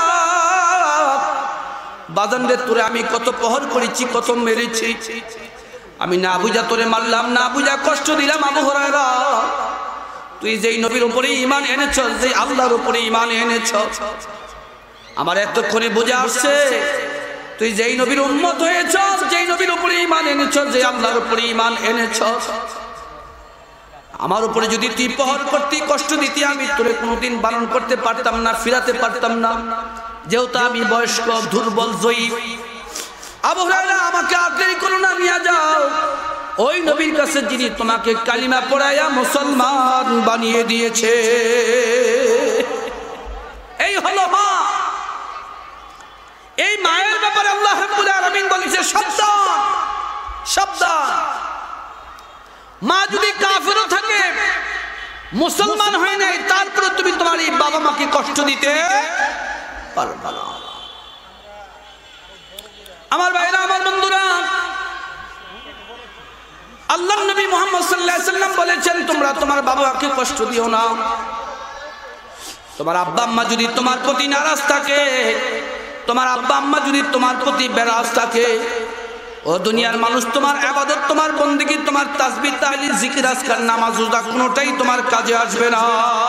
বাজান রে, তোরে আমি কত প্রহর করেছি, কত মেরেছি, আমি না বুঝা তোরে মারলাম, না বুঝা কষ্ট দিলাম। আবু হুরায়রা, তুই যেই নবীর উপরে ঈমান এনেছ, যে আল্লাহর উপরে ঈমান এনেছ, আমার এতক্ষণে বুঝে আসছে তুই যেই নবীর উম্মত হয়েছ, যেই নবীর উপরে ঈমান এনেছ, যে আল্লাহর উপরে ঈমান এনেছ, আমার উপরে যদি তুই প্রহর করতি, কষ্ট দিতি, আমি তোরে কোনোদিন বারণ করতে পারতাম না, ফিরাতে পারতাম না, যেহেতু আমি বয়স্ক, দুর্বল, জয়ীফ। আবু হুরায়রা, আমাকে আর দেরি করো না, নিয়ে যাও ওই নবীর কাছে যিনি তোমাকে কালিমা পড়াইয়া মুসলমান বানিয়ে দিয়েছে। এই হলো মা। এই মায়ের ব্যাপারে আল্লাহ রাব্বুল আলামিন বলেছে, সাবধান সাবধান, মা যদি কাফেরও থাকে, মুসলমান হয় নাই, তারপরে তুমি তোমার এই বাবা মাকে কষ্ট দিতে পারবে না। আমার ভাইরা, আমার বন্ধুরা, আল্লাহর নবী মুহাম্মদ সাল্লাল্লাহু আলাইহি ওয়াসাল্লাম বলেছেন, তোমরা তোমার বাবা মাকে কষ্ট দিও না। তোমার আব্বা আম্মা যদি তোমার প্রতি নারাজ থাকে, তোমার আব্বা আম্মা যদি তোমার প্রতি বেরাজ থাকে, ও দুনিয়ার মানুষ, তোমার ইবাদত, তোমার বন্দেগী, তোমার তাসবিহ, তাহলিল, জিকির, আজকার, নামাজ, রোজা কোনোটাই তোমার কাজে আসবে না,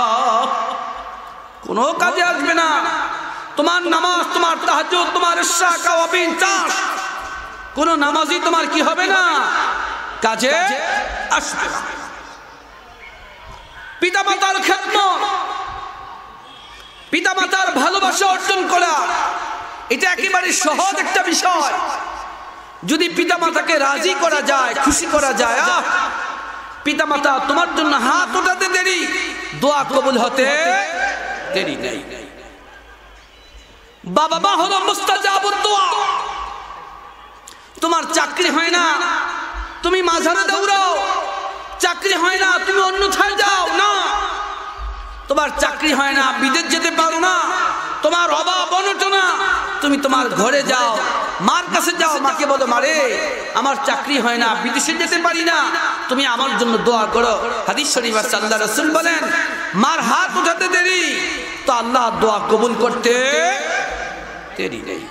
কোনো কাজে আসবে না। তোমার নামাজ, তোমার তাহাজ্জুদ, তোমার ইশরাক, আওয়াবিন, চাষ, কোন নামাজই তোমার কি হবে না, কাজে আসবে না। পিতামাতার খেদমত, পিতামাতার ভালোবাসা অর্জন করা, এটা একেবারে সহজ একটা বিষয়। যদি পিতামাতাকে রাজি করা যায়, খুশি করা যায়, আহ পিতামাতা তোমার জন্য হাত ওঠাতে দেরি, দোয়া কবুল হতে দেরি নেই। বাবা মা হলো মুস্তাজাবুদ দোয়া। তোমার চাকরি হয় না, তুমি মাঝারে দৌড়াও, চাকরি হয় না তুমি অন্যথায় যাও না, তোমার চাকরি হয় না বিদেশ যেতে পারো না, তোমার অভাব অনটনা, তুমি তোমার ঘরে যাও, মার কাছে যাও, মাকে বলো মারে আমার চাকরি হয় না, বিদেশে যেতে পারি না, তুমি আমার জন্য দোয়া করো। হাদিস শরীফ আছে আল্লাহ রাসূল বলেন মার হাত উঠাতে দেরি তো আল্লাহ দোয়া কবুল করতে দেরি নেই।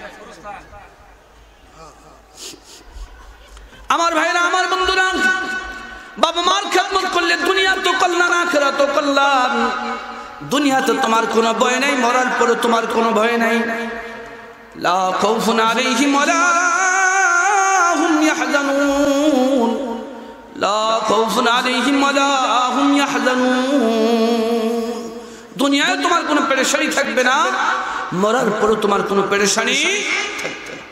আমার ভাইরা, আমার বন্ধুরা, বাবা মার খেদমত করলে দুনিয়া তো কল্যাণ, আখিরাত তো কল্যাণ। দুনিয়াতে তোমার কোনো ভয় নাই, মরার পরে তোমার কোনো ভয় নাই। লা খাউফুন আলাইহিম ওয়ালা হুম ইয়াহজানুন, লা খাউফুন আলাইহিম ওয়ালা হুম ইয়াহজানুন। দুনিয়ায় তোমার কোনো পেরেশানি থাকবে না, মরার পরে তোমার কোনো পেরেশানি থাকবে না।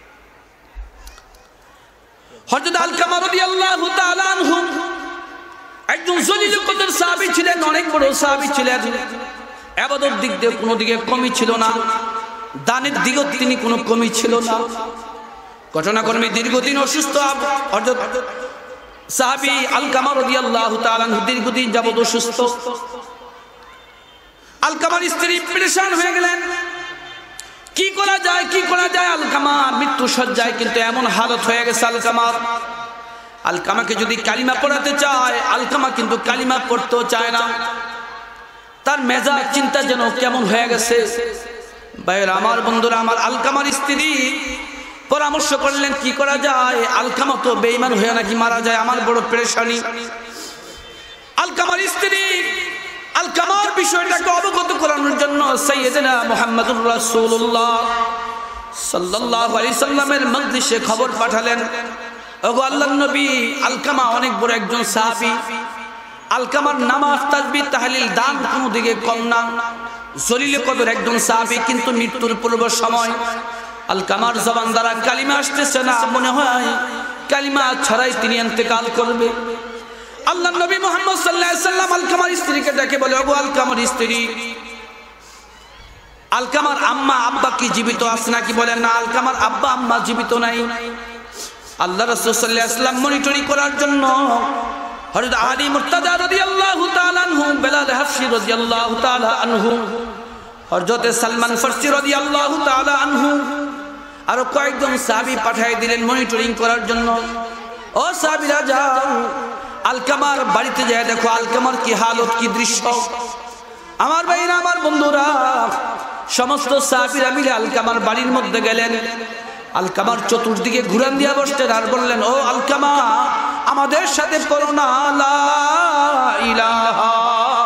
হযরত আলকামা রাদিয়াল্লাহু তাআলা আনহু একজন জলিল কদর সাহাবী ছিলেন, অনেক বড় সাহাবী ছিলেন। ইবাদতের দিক দিয়ে কোনো দিকে কমি ছিল না, দানের দিকেও তিনি কোনো কমি ছিল না। ঘটনাক্রমে দীর্ঘদিন অসুস্থ হযরত সাহাবী আলকামা রাদিয়াল্লাহু তাআলা আনহু দীর্ঘদিন যাবত অসুস্থ। আলকামার স্ত্রী পেরেশান হয়ে গেলেন, কি করা যায় কি করা যায়। আলকামা মৃত্যু সজ্জায়, কিন্তু এমন হালত হয়ে গেছে আলকামার, আলকামাকে যদি কালিমা পড়াতে চায়, আলকামা কিন্তু কালিমা পড়তেও চায় না। তার মেজাজ চিন্তা যেন কেমন হয়ে গেছে। ভাইরা আমার, বন্ধুরা আমার, আলকামার স্ত্রী পরামর্শ করলেন কি করা যায়। আলকামা তো বেঈমান হয়ে নাকি মারা যায়, আমার বড় পেরেশানি। আলকামার স্ত্রী আলকামার বিষয়টাকে অবগত করানোর জন্য সাইয়েদনা মুহাম্মদুর রাসূলুল্লাহ সাল্লাল্লাহু আলাইহি সাল্লামের মজলিসে খবর পাঠালেন, ওগো আল্লাহর নবী, আলকামা অনেক বড় একজন সাহাবী, আলকামার নামাজ তাসবিহ তাহলিল দান কোনো দিকে কম না, জলিল কদর একজন সাহাবী, কিন্তু মৃত্যুর পূর্ব সময় আলকামার জবান দ্বারা কালিমা আসতেছে না, মনে হয় কালিমা ছাড়াই তিনি ইন্তেকাল করবে। আল্লাহর নবী মুহাম্মদ সাল্লাল্লাহু আলাইহি সাল্লাম আলকামার স্ত্রীকে ডেকে বলে, ওগো আলকামার স্ত্রী, আলকামার আম্মা আব্বা কি জীবিত আছে নাকি? বলেন না, আলকামার আব্বা আম্মা জীবিত নাই। আল্লাহ রাসূল সাল্লাল্লাহু আলাইহি সাল্লাম মনিটরিং করার জন্য হযরত আলী মুর্তাজা রাদিয়াল্লাহু তাআলা আনহু, বেলাল হাফসি রাদিয়াল্লাহু তাআলা আনহু, হযরত সালমান ফারসি রাদিয়াল্লাহু তাআলা আনহু আর কয়েকজন সাহাবী পাঠিয়ে দিলেন মনিটরিং করার জন্য। ও সাহাবীরা যাও, আলকামার বাড়িতে যায় দেখো আলকামার কি হালত, কি দৃশ্য। আমার ভাইরা, আমার বন্ধুরা, সমস্ত সাহাবীরা মিলে আলকামার বাড়ির মধ্যে গেলেন। আলকামার চতুর্দিকে ঘুরান দিয়া বসতেন আর বললেন, ও আলকামা, আমাদের সাথে পড়ো না লা ইলাহা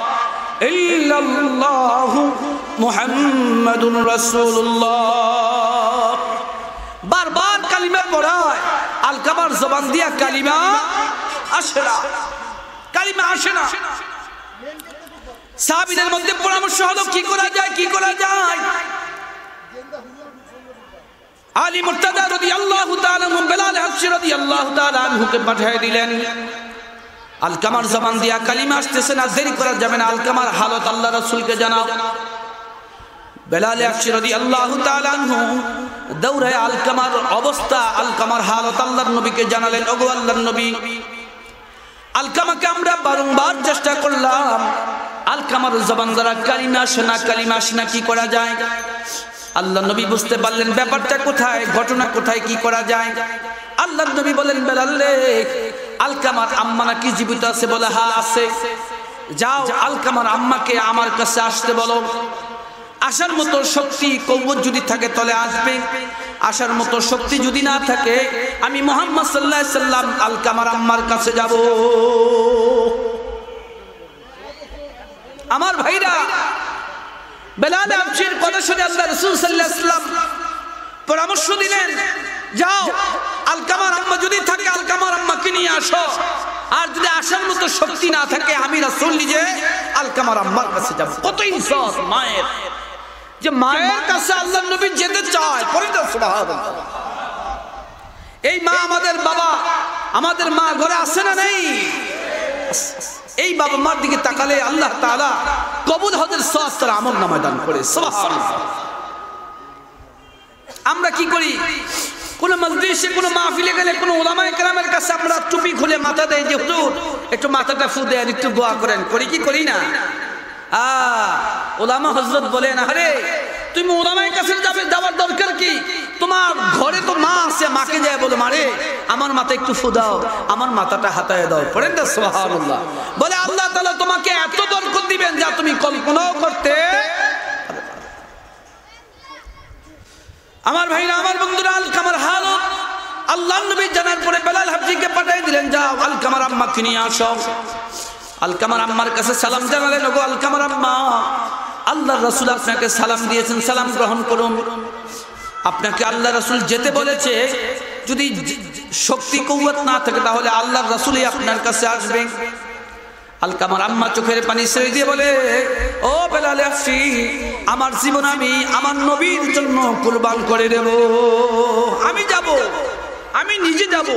ইল্লাল্লাহু মুহাম্মাদুর রাসূলুল্লাহ। বারবার কালিমা পড়ায়, আলকামার জবান দিয়া কালিমা আসে না, কালিমা আসে না। সাহাবীদের মধ্যে পরামর্শ হলো কি করা যায় কি করা যায়। আলী মুর্তাজা রাদিয়াল্লাহু তাআলা আনহু বেলাল হাফসি রাদিয়াল্লাহু তাআলা আনহুকে পাঠিয়ে দিলেন। আলকামার জবান দিয়া কালিমা আসতেছে না, দেরি করা যাবে না, আলকামার হালত আল্লাহ রাসূলকে জানাও। বেলাল হাফসি রাদিয়াল্লাহু তাআলা আনহু দৌড়ায় আলকামার অবস্থা, আলকামার হালত আল্লাহর নবীকে জানালেন। ওগো আল্লাহর নবী, আলকামাকে আমরা বারংবার চেষ্টা করলাম, আলকামার জবান দ্বারা কালিমা আসে না, কালিমা আসে না, কি করা যায়? আল্লাহ নবী বুঝতে পারলেন ব্যাপারটা কোথায়, ঘটনা কোথায়, কি করা যায়। আল্লাহ নবী বলেন, বেলাল রে, আলকামার আম্মা নাকি জীবিত আছে? বলে হ্যাঁ আছে। যাও আলকামার আম্মাকে আমার কাছে আসতে বলো। আসার মতো শক্তি কওয়ত যদি থাকে তাহলে আসবে, আসার মতো শক্তি যদি না থাকে আমি মুহাম্মদ সাল্লাল্লাহু আলাইহি সাল্লাম আলকামার আম্মার কাছে যাব। আমার ভাইরা, বেলাল হাফসির কথা শুনে আল্লাহ রাসূল সাল্লাল্লাহু আলাইহি সাল্লাম পরামর্শ দিলেন, যাও আলকামার আম্মা যদি থাকে আলকামার আম্মাকে নিয়ে আসো, আর যদি আসার মতো শক্তি না থাকে আমি রাসূল নিজে আলকামার আম্মার কাছে যাব। কত ইনসাফ মায়ের, যে মায়ের কাছে আল্লাহর নবী যেতে চায়। পরে তো সুবহানাল্লাহ। এই মা আমাদের বাবা, আমাদের মা ঘরে আছে না নেই? এই বাবা মার দিকে তাকালে আল্লাহ তাআলা কবুল হজের সওয়াব তার আমলনামায় দান করে। সুবহানাল্লাহ। আমরা কি করি? কোন মজলিসে কোন মাহফিলে গেলে কোন উলামায়ে কেরামের কাছে আমরা টুপি খুলে মাথা দেই যে হুজুর একটু মাথাটা ফু দেন, একটু দোয়া করেন। করি কি করি না? আ উলামা হযরত বলেন, আরে তুমি উলামায়ে কাছে যাবে, যাওয়ার দরকার কি? তোমার ঘরে তো মা আছে, মাকে যায় বলো মারে আমার মাথা একটু ফু দাও, আমার মাথাটা হাতায় দাও। পড়েন না সুবহানাল্লাহ। বলে আল্লাহ তাআলা তোমাকে এত বরকত দিবেন যা তুমি কল্পনাও করতে। আমার ভাইরা, আমার বন্ধুরা, আলকামার হালত আল্লাহর নবী জানার পরে বেলাল হাবশিকে পাঠিয়ে দিলেন, যাও আলকামার আম্মাকে নিয়ে আসো। আলকামার আম্মার কাছে সালাম জানালেন, ওগো আলকামার আম্মা, আল্লাহর রাসূল আপনাকে সালাম দিয়েছেন, সালাম গ্রহণ করুন। আপনাকে আল্লাহ রাসূল যেতে বলেছে, যদি শক্তি কুওয়াত না থাকে তাহলে আল্লাহর রাসূলই আপনার কাছে আসবে। আলকামার আম্মা চোখের পানি ছেড়ে দিয়ে বলে, ও বেলাল হাবশি, আমার জীবন আমি আমার নবীর জন্য কুরবান করে দেব। আমি যাব, আমি নিজে যাব।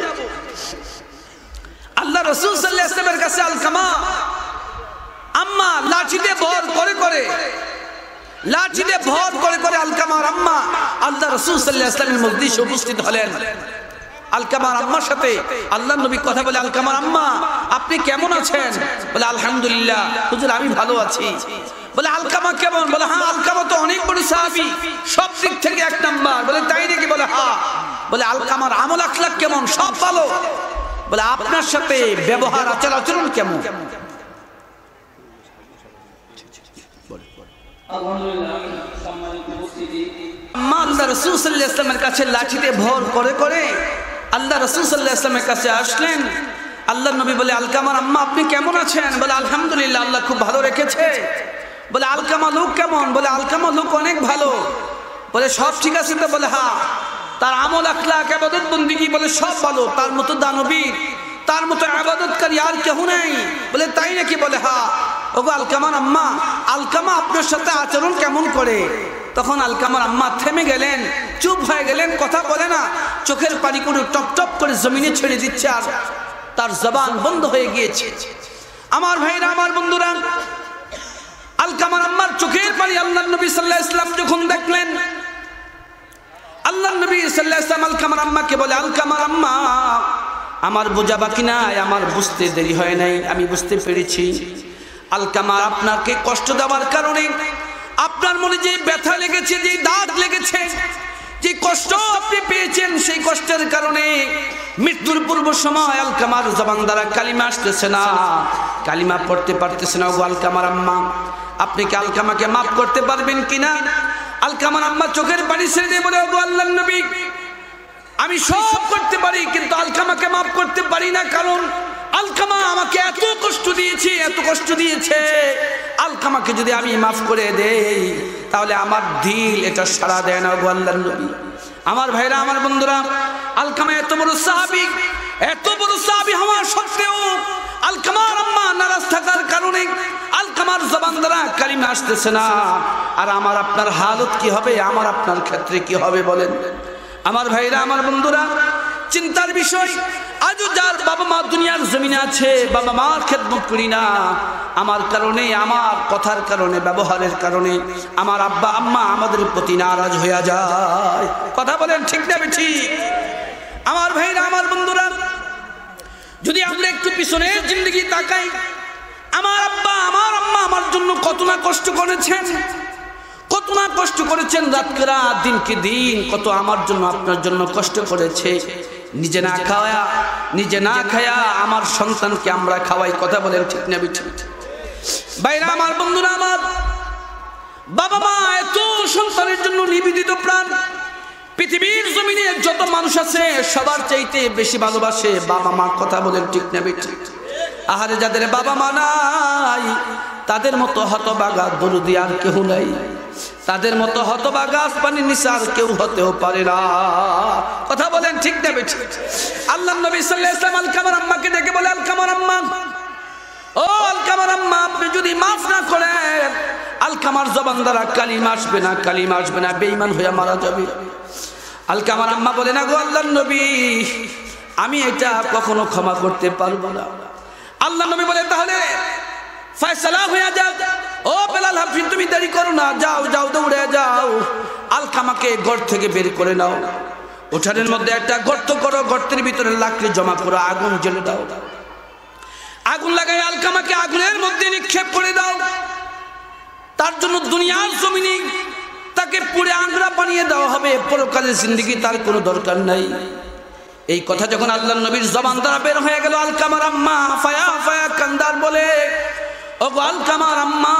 আল্লাহ রাসূল সাল্লাল্লাহু আলাইহি ওয়াসাল্লামের কাছে আলকামা আম্মা লাঠিতে ভর করে করে লাঠিতে ভর করে করে আলকামার আম্মা আল্লাহ রাসূল সাল্লাল্লাহু আলাইহি ওয়াসাল্লামের মজলিসে উপস্থিত হলেন। আলকামার আম্মার সাথে আল্লাহর নবী কথা বলে, আলকামার আম্মা আপনি কেমন আছেন? বলে আলহামদুলিল্লাহ হুজুর আমি ভালো আছি। বলে আলকামা কেমন? বলে হ্যাঁ আলকামা তো অনেক বড় সাহাবী, সব দিক থেকে এক নাম্বার। বলে তাই নাকি? বলে হ্যাঁ। বলে আলকামার আমল আখলাক কেমন? সব ভালো। বলে আপনার সাথে ব্যবহার আচার আচরণ কেমন? আল্লাহ রাসূল সাল্লাল্লাহু আলাইহি ওয়াসাল্লামের কাছে লাঠিতে ভর করে করে আল্লাহ রাসূল সাল্লাল্লাহু আলাইহি ওয়াসাল্লামের কাছে আসলেন। আল্লাহর নবী বলে, আলকামার আম্মা আপনি কেমন আছেন? বলে আলহামদুলিল্লাহ, আল্লাহ খুব ভালো রেখেছে। বলে আলকামা লোক কেমন? বলে আলকামা লোক অনেক ভালো। বলে সব ঠিক আছে তো? বলে হ্যাঁ। তার আমল আখলাক ইবাদত বন্দেগী বলে সব ভালো, তার মতো দানবীর, তার মতো ইবাদতকারী আর কেউ নেই। বলে তাই নাকি? বলে হ্যাঁ। ওগো আলকামার আম্মা, আলকামা আপনার সাথে আচরণ কেমন করে? তখন আলকামার আম্মা থেমে গেলেন, চুপ হয়ে গেলেন, কথা বলে না, চোখের পানি করে টপ টপ করে জমিনে ছেড়ে দিচ্ছে, আর তার জবান বন্ধ হয়ে গিয়েছে। আমার ভাইরা, আমার বন্ধুরা, আলকামার আম্মার চোখের পানি আল্লাহর নবী সাল্লাল্লাহু আলাইহি ওয়াসাল্লাম যখন দেখলেন, আল্লাহর নবী সাল্লাল্লাহু আলাইহি ওয়াসাল্লাম আলকামার আম্মাকে বলে, আলকামার আম্মা আমার বোঝা বাকি নাই, আমার বুঝতে দেরি হয় নাই, আমি বুঝতে পেরেছি। আলকামা আপনাকে কষ্ট দেওয়ার কারণে, আপনার মনে যে ব্যথা লেগেছে, যে দাগ লেগেছে, যে কষ্ট আপনি পেয়েছেন, সেই কষ্টের কারণে মৃত্যুর পূর্ব সময় আলকামার জবান দ্বারা কালিমা আসতেছে না, কালিমা পড়তে পারতেছে না। ওগো আলকামার আম্মা, আপনি কি আলকামাকে মাফ করতে পারবেন কিনা? আলকামার আম্মা চোখের পানি ছেড়ে দিয়ে বলে, ওগো আল্লাহর নবী, আমি সব করতে পারি কিন্তু আলকামাকে মাফ করতে পারি না, কারণ আলকামা আমাকে এত কষ্ট দিয়েছে, এত কষ্ট দিয়েছে। আলকামাকে যদি আমি মাফ করে দেই তাহলে আমার দিল এটা সাড়া দেয় না। ওগো আল্লাহর নবী, আমার ভাইরা, আমার বন্ধুরা, আলকামা এত বড় সাহাবী, এত বড় সাহাবী হওয়ার সত্ত্বেও আলকামার আম্মা নারাজ থাকার কারণে আলকামার জবান দ্বারা কালিমা আসতেছে না। আর আমার আপনার হালত কি হবে? আমার আপনার ক্ষেত্রে কি হবে বলেন? আমার ভাইরা, আমার বন্ধুরা, চিন্তার বিষয়, আজও যার বাবা মা দুনিয়ার জমিনে আছে, বাবা মার খেদমত করি না, আমার কারণে, আমার কথার কারণে, ব্যবহারের কারণে আমার আব্বা আম্মা আমাদের প্রতি নারাজ হয়ে যায়। কথা বলেন ঠিক না ঠিক? আমার ভাইরা, আমার বন্ধুরা, যদি আমরা একটু পিছনের জিন্দগি তাকাই, আমার আব্বা আমার আম্মা আমার জন্য কত না কষ্ট করেছেন, কত না কষ্ট করেছেন, রাতকে রাত, দিনকে দিন, কত আমার জন্য আপনার জন্য কষ্ট করেছে। নিজে না খাওয়া, নিজে না খায়া আমার সন্তানকে আমরা খাওয়াই। কথা বলেন ঠিক না ঠিক? বাইরে আমার বন্ধুরা, আমার বাবা মা এত সন্তানের জন্য নিবেদিত প্রাণ। পৃথিবীর জমিনে যত মানুষ আছে সবার চাইতে বেশি ভালোবাসে বাবা মা। কথা বলেন ঠিক না ঠিক? আহারে, যাদের বাবা মা নাই তাদের মতো হতভাগা দরদি আর কেউ নাই। তাদের মতো হতভাগা আসমানের নিচে আর কেউ হতেও পারে না। কথা বলেন ঠিক না বেঠিক? আল্লাহ নবী সাল্লাল্লাহু আলাইহি ওয়াসাল্লাম আলকামার আম্মাকে ডেকে বলে, আলকামার আম্মা, ও আলকামার আম্মা, আপনি যদি মাফ না করেন আলকামার জবান দ্বারা কালিমা আসবে না, কালিমা আসবে না, বেঈমান হয়ে মারা যাবে। আলকামার আম্মা বলে, না গো আল্লাহর নবী, আমি এটা কখনো ক্ষমা করতে পারবো না। আল্লাহ নবী বলে, তাহলে ফয়সালা হয়ে যাক। ও বেলাল হাফিজ, তুমি দেরি করো না, যাও যাও দৌড়ে যাও, আলকামাকে ঘর থেকে বের করে নাও, উঠানের মধ্যে একটা গর্ত করো, গর্তের ভিতরে লাকড়ি জমা করো, আগুন জ্বেলে দাও, আগুন লাগাই আলকামাকে আগুনের মধ্যে নিক্ষেপ করে দাও। তার জন্য দুনিয়ার জমিনে তাকে পুড়ে আংরা বানিয়ে দেওয়া হবে, পরকালের জিন্দেগি তার কোনো দরকার নাই। এই কথা যখন আল্লাহর নবীর জবান দ্বারা বের হয়ে গেল, আলকামার আম্মা ফায়া ফায়া কান্দার বলে, ও গো আলকামার আম্মা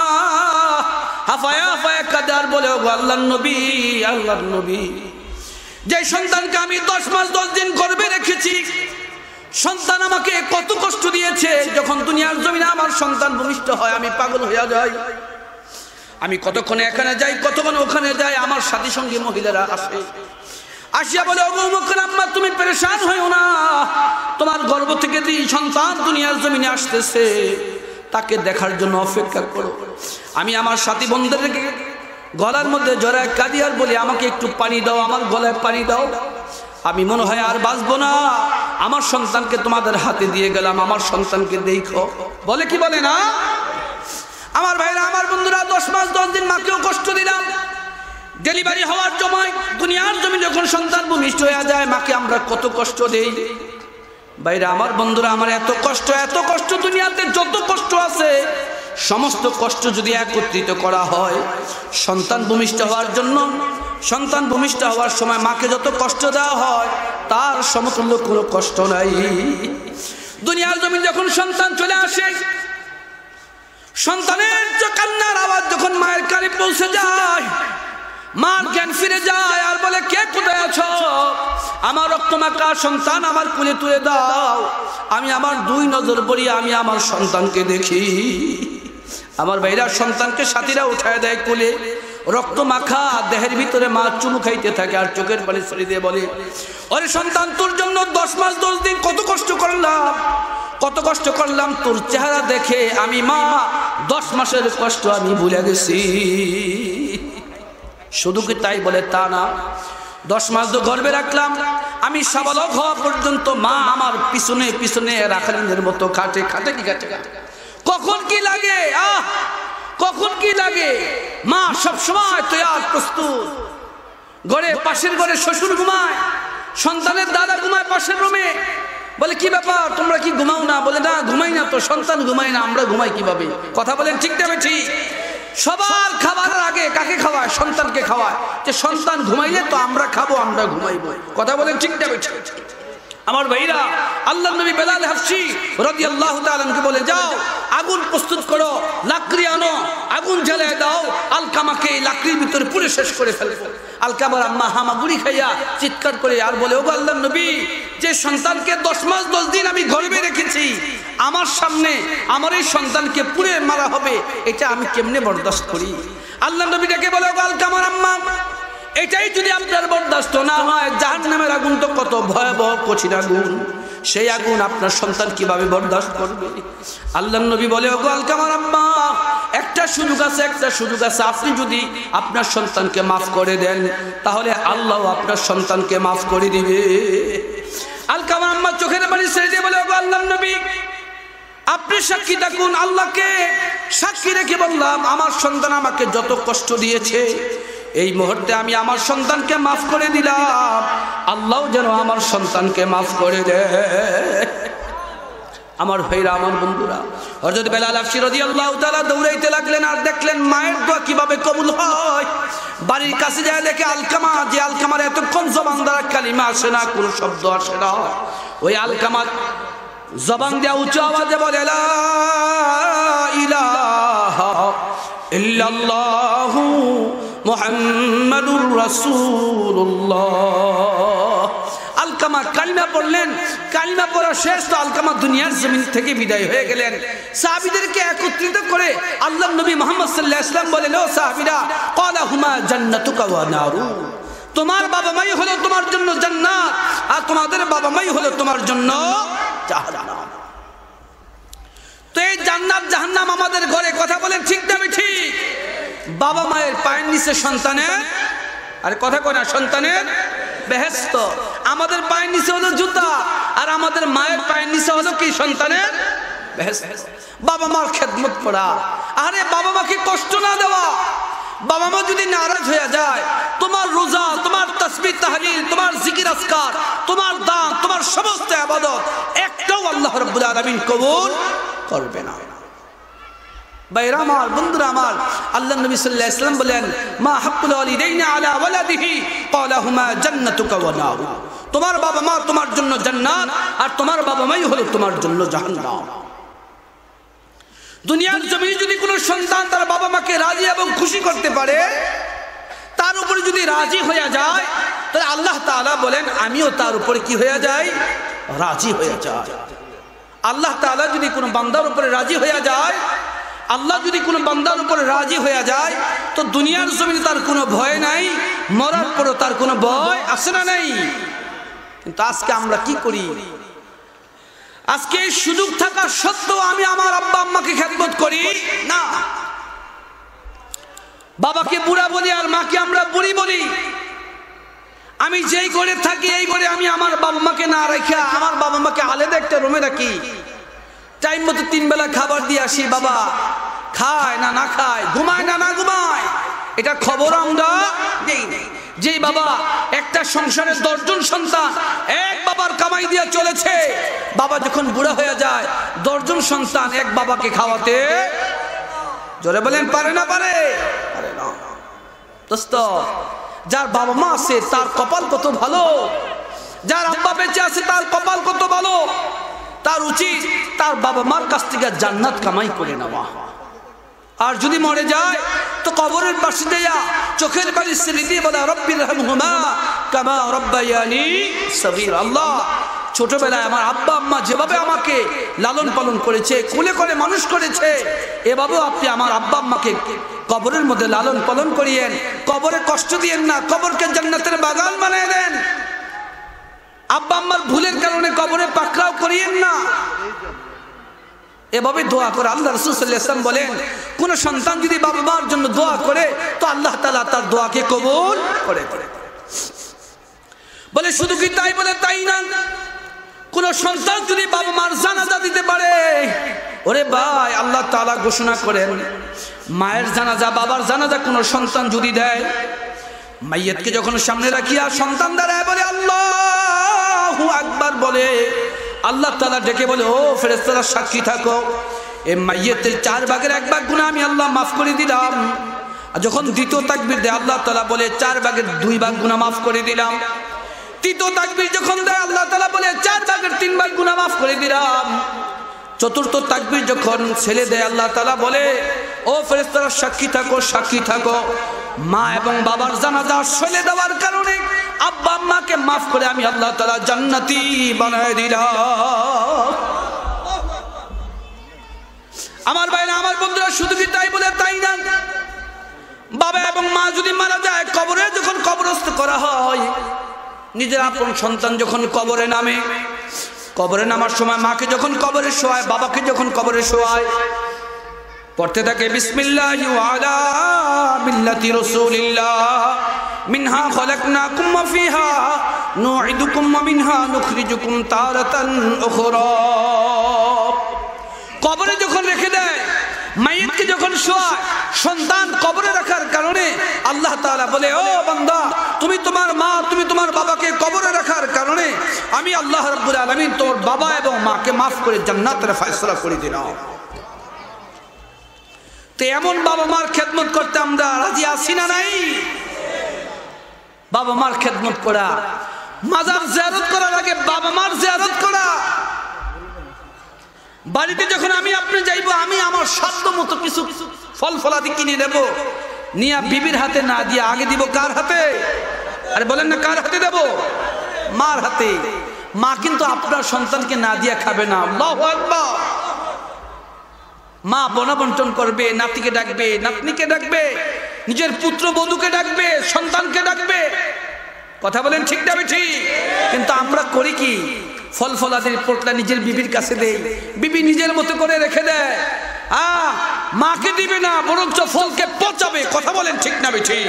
হাফায়া ফায়া কাদার বলে, ও গো আল্লাহর নবী, আল্লাহর নবী, যে সন্তানকে আমি দশ মাস দশ দিন গর্ভে রেখেছি, সন্তান আমাকে কত কষ্ট দিয়েছে, যখন দুনিয়ার জমিনে আমার সন্তান ভূমিষ্ঠ হয় আমি পাগল হইয়া যাই। আমি কতক্ষণে এখানে যাই, কতক্ষণে ওখানে যাই, আমার সাথী সঙ্গী মহিলারা আসে, আসিয়া বলে, ও মুখের আম্মা তুমি পেরেশান হইও না, তোমার গর্ভ থেকে যে সন্তান দুনিয়ার জমিনে আসতেছে তাকে দেখার জন্য অপেক্ষা করো। আমি আমার সাথী বন্ধুদেরকে গলার মধ্যে জড়ায় কাঁদি আর বলি, আমাকে একটু পানি দাও, আমার গলায় পানি দাও, আমি মনে হয় আর বাঁচবো না, আমার সন্তানকে তোমাদের হাতে দিয়ে গেলাম, আমার সন্তানকে দেখো। বলে কি বলে না? আমার ভাইরা, আমার বন্ধুরা, দশ মাস দশ দিন মাকেও কষ্ট দিলাম। ডেলিভারি হওয়ার সময় দুনিয়ার জমি যখন সন্তান ভূমিষ্ঠ হয়ে যায়, মাকে আমরা কত কষ্ট দেই। ভাইরা আমার বন্ধুরা, আমার এত কষ্ট, এত কষ্ট, দুনিয়াতে যত কষ্ট আছে সমস্ত কষ্ট যদি একত্রিত করা হয়, সন্তান ভূমিষ্ঠ হওয়ার জন্য, সন্তান ভূমিষ্ঠ হওয়ার সময় মাকে যত কষ্ট দেওয়া হয় তার সমতুল্য কোনো কষ্ট নাই। দুনিয়ার জমি যখন সন্তান চলে আসে, সন্তানের কান্নার আওয়াজ যখন মায়ের কানে পৌঁছে যায়, মার জ্ঞান ফিরে যায় আর বলে, কে কোথায় আছো? আমার রক্তমাখা সন্তান আমার কোলে তুলে দাও, আমি আমার দুই নজর বড়িয়ে আমি আমার সন্তানকে দেখি। আমার ভাইরা, সন্তানকে সাথীরা উঠায় দেয় কোলে, রক্ত মাখা দেহের ভিতরে মা চুমু খাইতে থাকে আর চোখের পানি ছড়ি দিয়ে বলে, ওরে সন্তান, তোর জন্য দশ মাস দশ দিন কত কষ্ট করলাম, কত কষ্ট করলাম, তোর চেহারা দেখে আমি মা দশ মাসের কষ্ট আমি ভুলে গেছি। শুধু কি তাই বলে? তা না, দশ মাস তো গর্ভে রাখলাম, আমি সাবালক হওয়া পর্যন্ত মা আমার পিছনে পিছনে রাখালিনের মতো খাটে খাটে কি খাটে কখন কি লাগে, আহ কখন কি লাগে, মা সবসময় তৈয়ার প্রস্তুত। ঘরে পাশের ঘরে শ্বশুর ঘুমায়, সন্তানের দাদা ঘুমায় পাশের রুমে। বলে, কি ব্যাপার, তোমরা কি ঘুমাও না? বলে, না ঘুমাই না তো, সন্তান ঘুমাই না, আমরা ঘুমাই কিভাবে? কথা বলেন ঠিক না ঠিক? সবার খাবারের আগে কাকে খাওয়ায়? সন্তানকে খাওয়ায়, যে সন্তান ঘুমাইলে তো আমরা খাবো, আমরা ঘুমাইবো। কথা বলেন ঠিক না ঠিক? আমার ভাইরা, আল্লাহর নবী বেলাল হাফসি রাদিয়াল্লাহু তাআলা আনহু বলে, যাও আগুন প্রস্তুত করো, লাকড়ি আনো, আগুন জ্বালায় দাও, আলকামাকে লাকড়ির ভিতরে পুড়ে শেষ করে ফেলবো। আলকামার আম্মা হামাগুড়ি খাইয়া চিৎকার করে আর বলে, ও আল্লাহর নবী, যে সন্তানকে দশ মাস দশ দিন আমি গর্ভে রেখেছি, আমার সামনে আমার এই সন্তানকে পুড়ে মারা হবে, এটা আমি কেমনে বরদাস্ত করি? আল্লাহর নবী ডেকে বলে, ও আলকামার আম্মা, এটাই যদি আপনার বরদাস্ত না হয়, জাহান্নামের আগুন তো কত ভয়াবহ কঠিন আগুন, সেই আগুন আপনার সন্তান কিভাবে বরদাস্ত করবে? আল্লাহর নবী বলে, ওগো আলকামার আম্মা, একটা সুযোগ আছে, একটা সুযোগ আছে, আপনি যদি আপনার সন্তানকে মাফ করে দেন তাহলে আল্লাহ আপনার সন্তানকে মাফ করে দিবে। আলকামার আম্মা চোখের পানি ছেড়ে দিয়ে বলে, ওগো আল্লাহর নবী, আপনি সাক্ষী থাকুন, আল্লাহকে সাক্ষী রেখে বললাম, আমার সন্তান আমাকে যত কষ্ট দিয়েছে, এই মুহূর্তে আমি আমার সন্তানকে মাফ করে দিলাম, আল্লাহ যেন আমার সন্তানকে মাফ করে দেয়। আমার ভাইরা, আমার বন্ধুরা, হযরত বেলাল হাফসি রাদিয়াল্লাহু তাআলা দৌড়াইতে লাগলেন আর দেখলেন মায়ের দোয়া কিভাবে কবুল হয়। বাড়ির কাছে যায় দেখে আলকামা, যে আলকামার এতক্ষণ জবান দ্বারা কালিমা আসে না, কোনো শব্দ আসে না, ওই আলকামা জবান দিয়ে উঁচু আওয়াজে বলে, লা ইলাহা ইল্লাল্লাহু মুহাম্মাদুর রাসূলুল্লাহ। আলকামা কালিমা পড়লেন, কালিমা পড়া শেষ তো আলকামা দুনিয়ার জমিন থেকে বিদায় হয়ে গেলেন। সাহাবীদেরকে একত্রিত করে আল্লাহর নবী মুহাম্মদ সাল্লাল্লাহু আলাইহি ওয়াসাল্লাম বলেন, ও সাহাবীরা, ক্বালা হুমা জান্নাতুকা ওয়া নারু, তোমার বাবা মাই হলো তোমার জন্য জান্নাত, আর তোমাদের বাবা মাই হলো তোমার জন্য জাহান্নাম। তো এই জান্নাত জাহান্নাম আমাদের ঘরে, কথা বলেন ঠিক না ঠিক? বাবা মায়ের পায়ের নিচে সন্তানের, আর কথা কয় না, সন্তানের বেহেশত। আমাদের পায়ের নিচে হলো জুতা, আর আমাদের মায়ের পায়ের নিচে হলো কি? সন্তানের বেহেশত। বাবা মার খেদমত করা, আরে বাবা মাকে কষ্ট না দেওয়া। বাবা মা যদি নারাজ হয়ে যায়, তোমার রোজা, তোমার তাসবিহ তাহলিল, তোমার জিকির আজকার, তোমার দান, তোমার সমস্ত ইবাদত একটাও আল্লাহ রাব্বুল আলামিন কবুল করবে না। ভাইরা আমার, বন্ধুরা আমার, আল্লাহ নবী সাল্লাল্লাহু আলাইহি ওয়াসাল্লাম বলেন, মা হাক্কুল ওয়ালিদাইনি আলা ওয়ালাদিহি ক্বালা হুমা জান্নাতুকা ওয়া নারু, তোমার বাবা মা তোমার জন্য জান্নাত, আর তোমার বাবা মাই হলো তোমার জন্য জাহান্নাম। দুনিয়ার জমিনে যদি কোনো সন্তান তার বাবা মাকে রাজি এবং খুশি করতে পারে, তার উপরে যদি রাজি হয়ে যায়, তাহলে আল্লাহ তাআলা বলেন আমিও তার উপরে কি হয়ে যাই? রাজি হয়ে যায়। আল্লাহ তাআলা যদি কোনো বান্দার উপরে রাজি হয়ে যায়, আল্লাহ যদি কোনো বান্দার উপরে রাজি হয়ে যায়, তো দুনিয়ার জমিনে তার কোনো ভয় নাই, মরার পরও তার কোনো ভয় আছে না নাই? কিন্তু আজকে আমরা কি করি? আজকে এই সুযোগ থাকা সত্ত্বেও আমি আমার আব্বা আম্মাকে খেদমত করি না। বাবাকে বুড়া বলি আর মাকে আমরা বুড়ি বলি। আমি যেই ঘরে থাকি এই ঘরে আমি আমার বাবা মাকে না রেখে আমার বাবা মাকে আলাদা একটা রুমে রাখি, টাইম মতো তিন বেলা খাবার দিয়ে আসি। বাবা খায় না না খায়, ঘুমায় না না ঘুমায়, এটা খবর আমরা নেই। যেই বাবা একটা সংসারের দশজন সন্তান এক বাবার কামাই দিয়ে চলেছে, বাবা যখন বুড়া হয়ে যায় দশজন সন্তান এক বাবাকে খাওয়াতে, জোরে বলেন পারে না? পারে পারে না। দোস্ত, যার বাবা মা আছে তার কপাল কত ভালো, যার আব্বা বেঁচে আছে তার কপাল কত ভালো। তার উচিত তার বাবা মার কাছ থেকে জান্নাত কামাই করে নেওয়া। আর যদি মরে যায় তো কবরের পাশে দেয়া চোখের পানি ছেড়ে দিয়ে বলা, রব্বির রহমহুমা কামা রব্বায়ানি সগীরা। আল্লাহ, ছোটবেলায় আমার আব্বা আম্মা যেভাবে আমাকে লালন পালন করেছে, কোলে করে মানুষ করেছে, এভাবেও আপনি আমার আব্বা আম্মাকে কবরের মধ্যে লালন পালন করিয়েন। কবরে কষ্ট দিয়েন না, কবরকে জান্নাতের বাগান বানিয়ে দেন। আব্বা আম্মার ভুলের কারণে কবরে পাকড়াও করিয়েন না। এভাবে দোয়া করে আল্লাহ রাসূল সাল্লাল্লাহু আলাইহি ওয়াসাল্লাম বলেন, কোন সন্তান যদি বাবা মার জন্য দোয়া করে তো আল্লাহ তাআলা তার দোয়াকে কবুল করে করে বলে। শুধু কি তাই বলে তাই না, কোন সন্তান যদি বাবা মার জানাজা দিতে পারে, ওরে ভাই, আল্লাহ তাআলা ঘোষণা করেন, মায়ের জানাজা বাবার জানাজা কোন সন্তান যদি দেয়, মাইয়াতকে যখন সামনে রাখিয়া সন্তান দাঁড়ায় বলে আল্লাহু আকবার বলে, আল্লাহ তাআলা ডেকে বলে, ও ফেরেশতারা সাক্ষী থাকো, এই মাইয়াতের চার ভাগের এক ভাগ গুনাহ আমি আল্লাহ মাফ করে দিলাম। আর যখন দ্বিতীয় তাকবীর দেয় আল্লাহ তাআলা বলে, চার ভাগের দুই ভাগ গুনাহ মাফ করে দিলাম। তৃতীয় তাকবীর যখন দেয় আল্লাহ তাআলা বলে, চার ভাগের তিন ভাগ গুনাহ মাফ করে দিলাম। চতুর্থ তাকবীর যখন ছেলে দেয় আল্লাহ তাআলা বলে, ও ফেরেশতারা সাক্ষী থাকো, সাক্ষী থাকো, মা এবং বাবার জানাজা ছেলে দেওয়ার কারণে আব্বা আম্মাকে মাফ করে আমি আল্লাহ তাআলা জান্নাতি বানায় দিলাম। আমার ভাইরা, আমার বন্ধুরা, শুধু কি তাই বলে তাই না, বাবা এবং মা যদি মারা যায়, কবরে যখন কবরস্থ করা হয়, নিজের আপন সন্তান যখন কবরে নামে, কবরে নামার সময় মাকে যখন কবরে শোয়ায়, বাবাকে যখন কবরে শোয়ায়, পড়তে থাকে বিসমিল্লাহি ওয়া আলা মিল্লাতি রাসূলিল্লাহ, মিনহা খলাকনাকুম ওয়া ফিহা নুঈদুকুম ওয়া মিনহা নুখরিজুকুম তারাতান উখরা। কবরে যখন রেখে দেয়, মাইয়াতকে যখন শোয়ায়, সন্তান কবরে রাখার কারণে আল্লাহ তাআলা বলে, ও বান্দা, তুমি তোমার মা তুমি তোমার বাবাকে কবরে রাখার কারণে আমি আল্লাহ রাব্বুল আলামিন তোর বাবা এবং মাকে মাফ করে জান্নাতের ফয়সালা করে দিলাম। তো এমন বাবা মার খেদমত করতে আমরা রাজি আছি না নাই? বাবা মার খেদমত করা, মাজার জিয়ারত করার আগে বাবা মার জিয়ারত করা। বাড়িতে যখন আমি আপনি যাইবো, আমি আমার সাধ্য মতো কিছু ফল ফলাদি কিনে নেব, নিয়ে বিবির হাতে না দিয়ে আগে দিব কার হাতে? আরে বলেন না, কার হাতে দেব? মার হাতে। মা কিন্তু আপনার সন্তানকে না দিয়া খাবে না। আল্লাহু আকবার। মা বনবন্টন করবে, নাতিকে ডাকবে, নাতনিকে ডাকবে, নিজের পুত্র বধূকে ডাকবে, সন্তানকে ডাকবে। কথা বলেন ঠিক না ঠিক? কিন্তু আমরা করি কি? ফল ফলাদির পোটলা নিজের বিবির কাছে দেই, বিবি নিজের মতো করে রেখে দেয়। আহ মাকে দিবে না, বরঞ্চ ফলকে পচাবে। কথা বলেন ঠিক না ঠিক?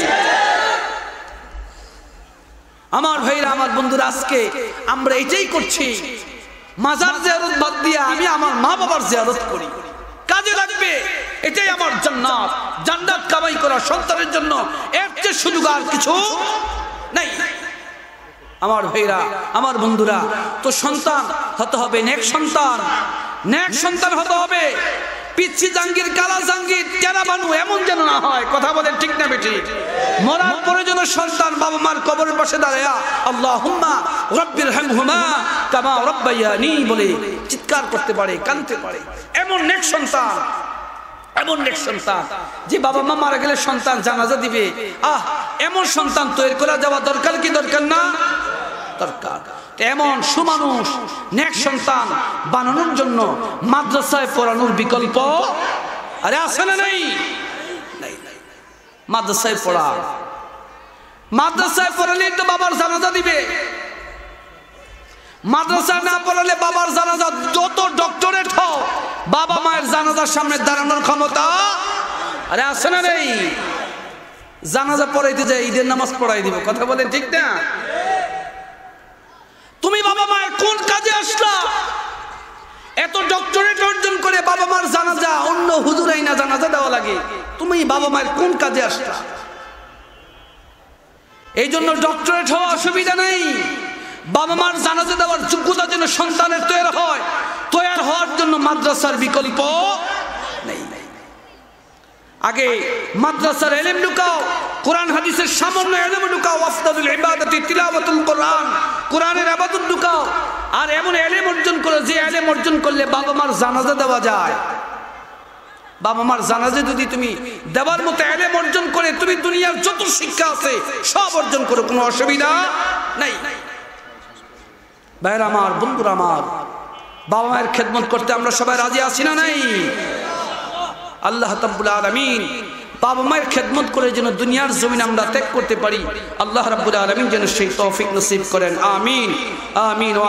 আমার ভাইরা, আমার বন্ধুরা, আজকে আমরা এটাই করছি। মাজার জিয়ারত বাদ দিয়ে আমি আমার মা বাবার জিয়ারত করি, কাজে লাগবে। এটাই আমার জান্নাত। জান্নাত কামাই করা সন্তানের জন্য এর চেয়ে সুযোগ আর কিছু নাই। আমার ভাইরা, আমার বন্ধুরা, তো সন্তান হতে হবে নেক সন্তান। নেক সন্তান হতে হবে। পিচ্ছি জাঙ্গির, কালা জাঙ্গির, টেরা বানু এমন যেন না হয়। কথা বলেন ঠিক না বেটি? মরার পরে যেন সন্তান বাবা মার কবরের পাশে দাঁড়ায়া আল্লাহুম্মা রাব্বির হামহুমা কামা রাব্বায়ানি বলে চিৎকার করতে পারে, কাঁদতে পারে। এমন নেক সন্তান, এমন নেক সন্তান যে বাবা মা মারা গেলে সন্তান জানাজা দিবে। আহ এমন সন্তান তৈরি করা যাওয়া দরকার কি দরকার না? দরকার। এমন সুমানুষ নেক সন্তান বানানোর জন্য মাদ্রাসায় পড়ানোর বিকল্প আরে আছে না? নাই। মাদ্রাসায় পড়া, মাদ্রাসায় পড়ালেই তো বাবার জানাজা দিবে। মাদ্রাসায় না পড়ালে বাবার জানাজা, যত ডক্টরেট হও, বাবা মায়ের জানাজার সামনে দাঁড়ানোর ক্ষমতা আরে আছে না? নেই। জানাজা পড়াইতে যায়, ঈদের নামাজ পড়াই দিব। কথা বলেন ঠিক না? তুমি বাবা মায়ের কোন কাজে আসলা? এত ডক্টরেট অর্জন করে বাবা মার জানাজা অন্য হুজুরাই না জানাজা দেওয়া লাগে। তুমি বাবা মায়ের কোন কাজে আসলা? এই জন্য ডক্টরেট হওয়া অসুবিধা নেই। বাবা মার জানাজা দেওয়ার যোগ্যতা যেন সন্তানের তৈরি হয়, তৈরি হওয়ার জন্য মাদ্রাসার বিকল্প নেই। আগে মাদ্রাসার ইলম ঢুকাও, কোরআন হাদিসের সামান্য ইলম ঢুকাও, আফদালুল ইবাদাতি তিলাওয়াতুল কোরআন, কোরআনের ইবাদত ঢুকাও। আর এমন ইলম অর্জন করে যে ইলম অর্জন করলে বাবা মার জানাজা দেওয়া যায়। বাবা মার জানাজা যদি তুমি দেওয়ার মতো ইলম অর্জন করে তুমি দুনিয়ার যত শিক্ষা আছে সব অর্জন করো, কোনো অসুবিধা নাই। ভাইরা আমার, বন্ধুরা আমার, বাবা মায়ের খেদমত করতে আমরা সবাই রাজি আছি না নাই? আল্লাহ রাব্বুল আলামিন বাবা মায়ের খেদমত করে যেন দুনিয়ার জমিন আমরা ত্যাগ করতে পারি। আল্লাহ রাব্বুল আলামিন যেন সেই তৌফিক নসিব করেন। আমিন, আমিন।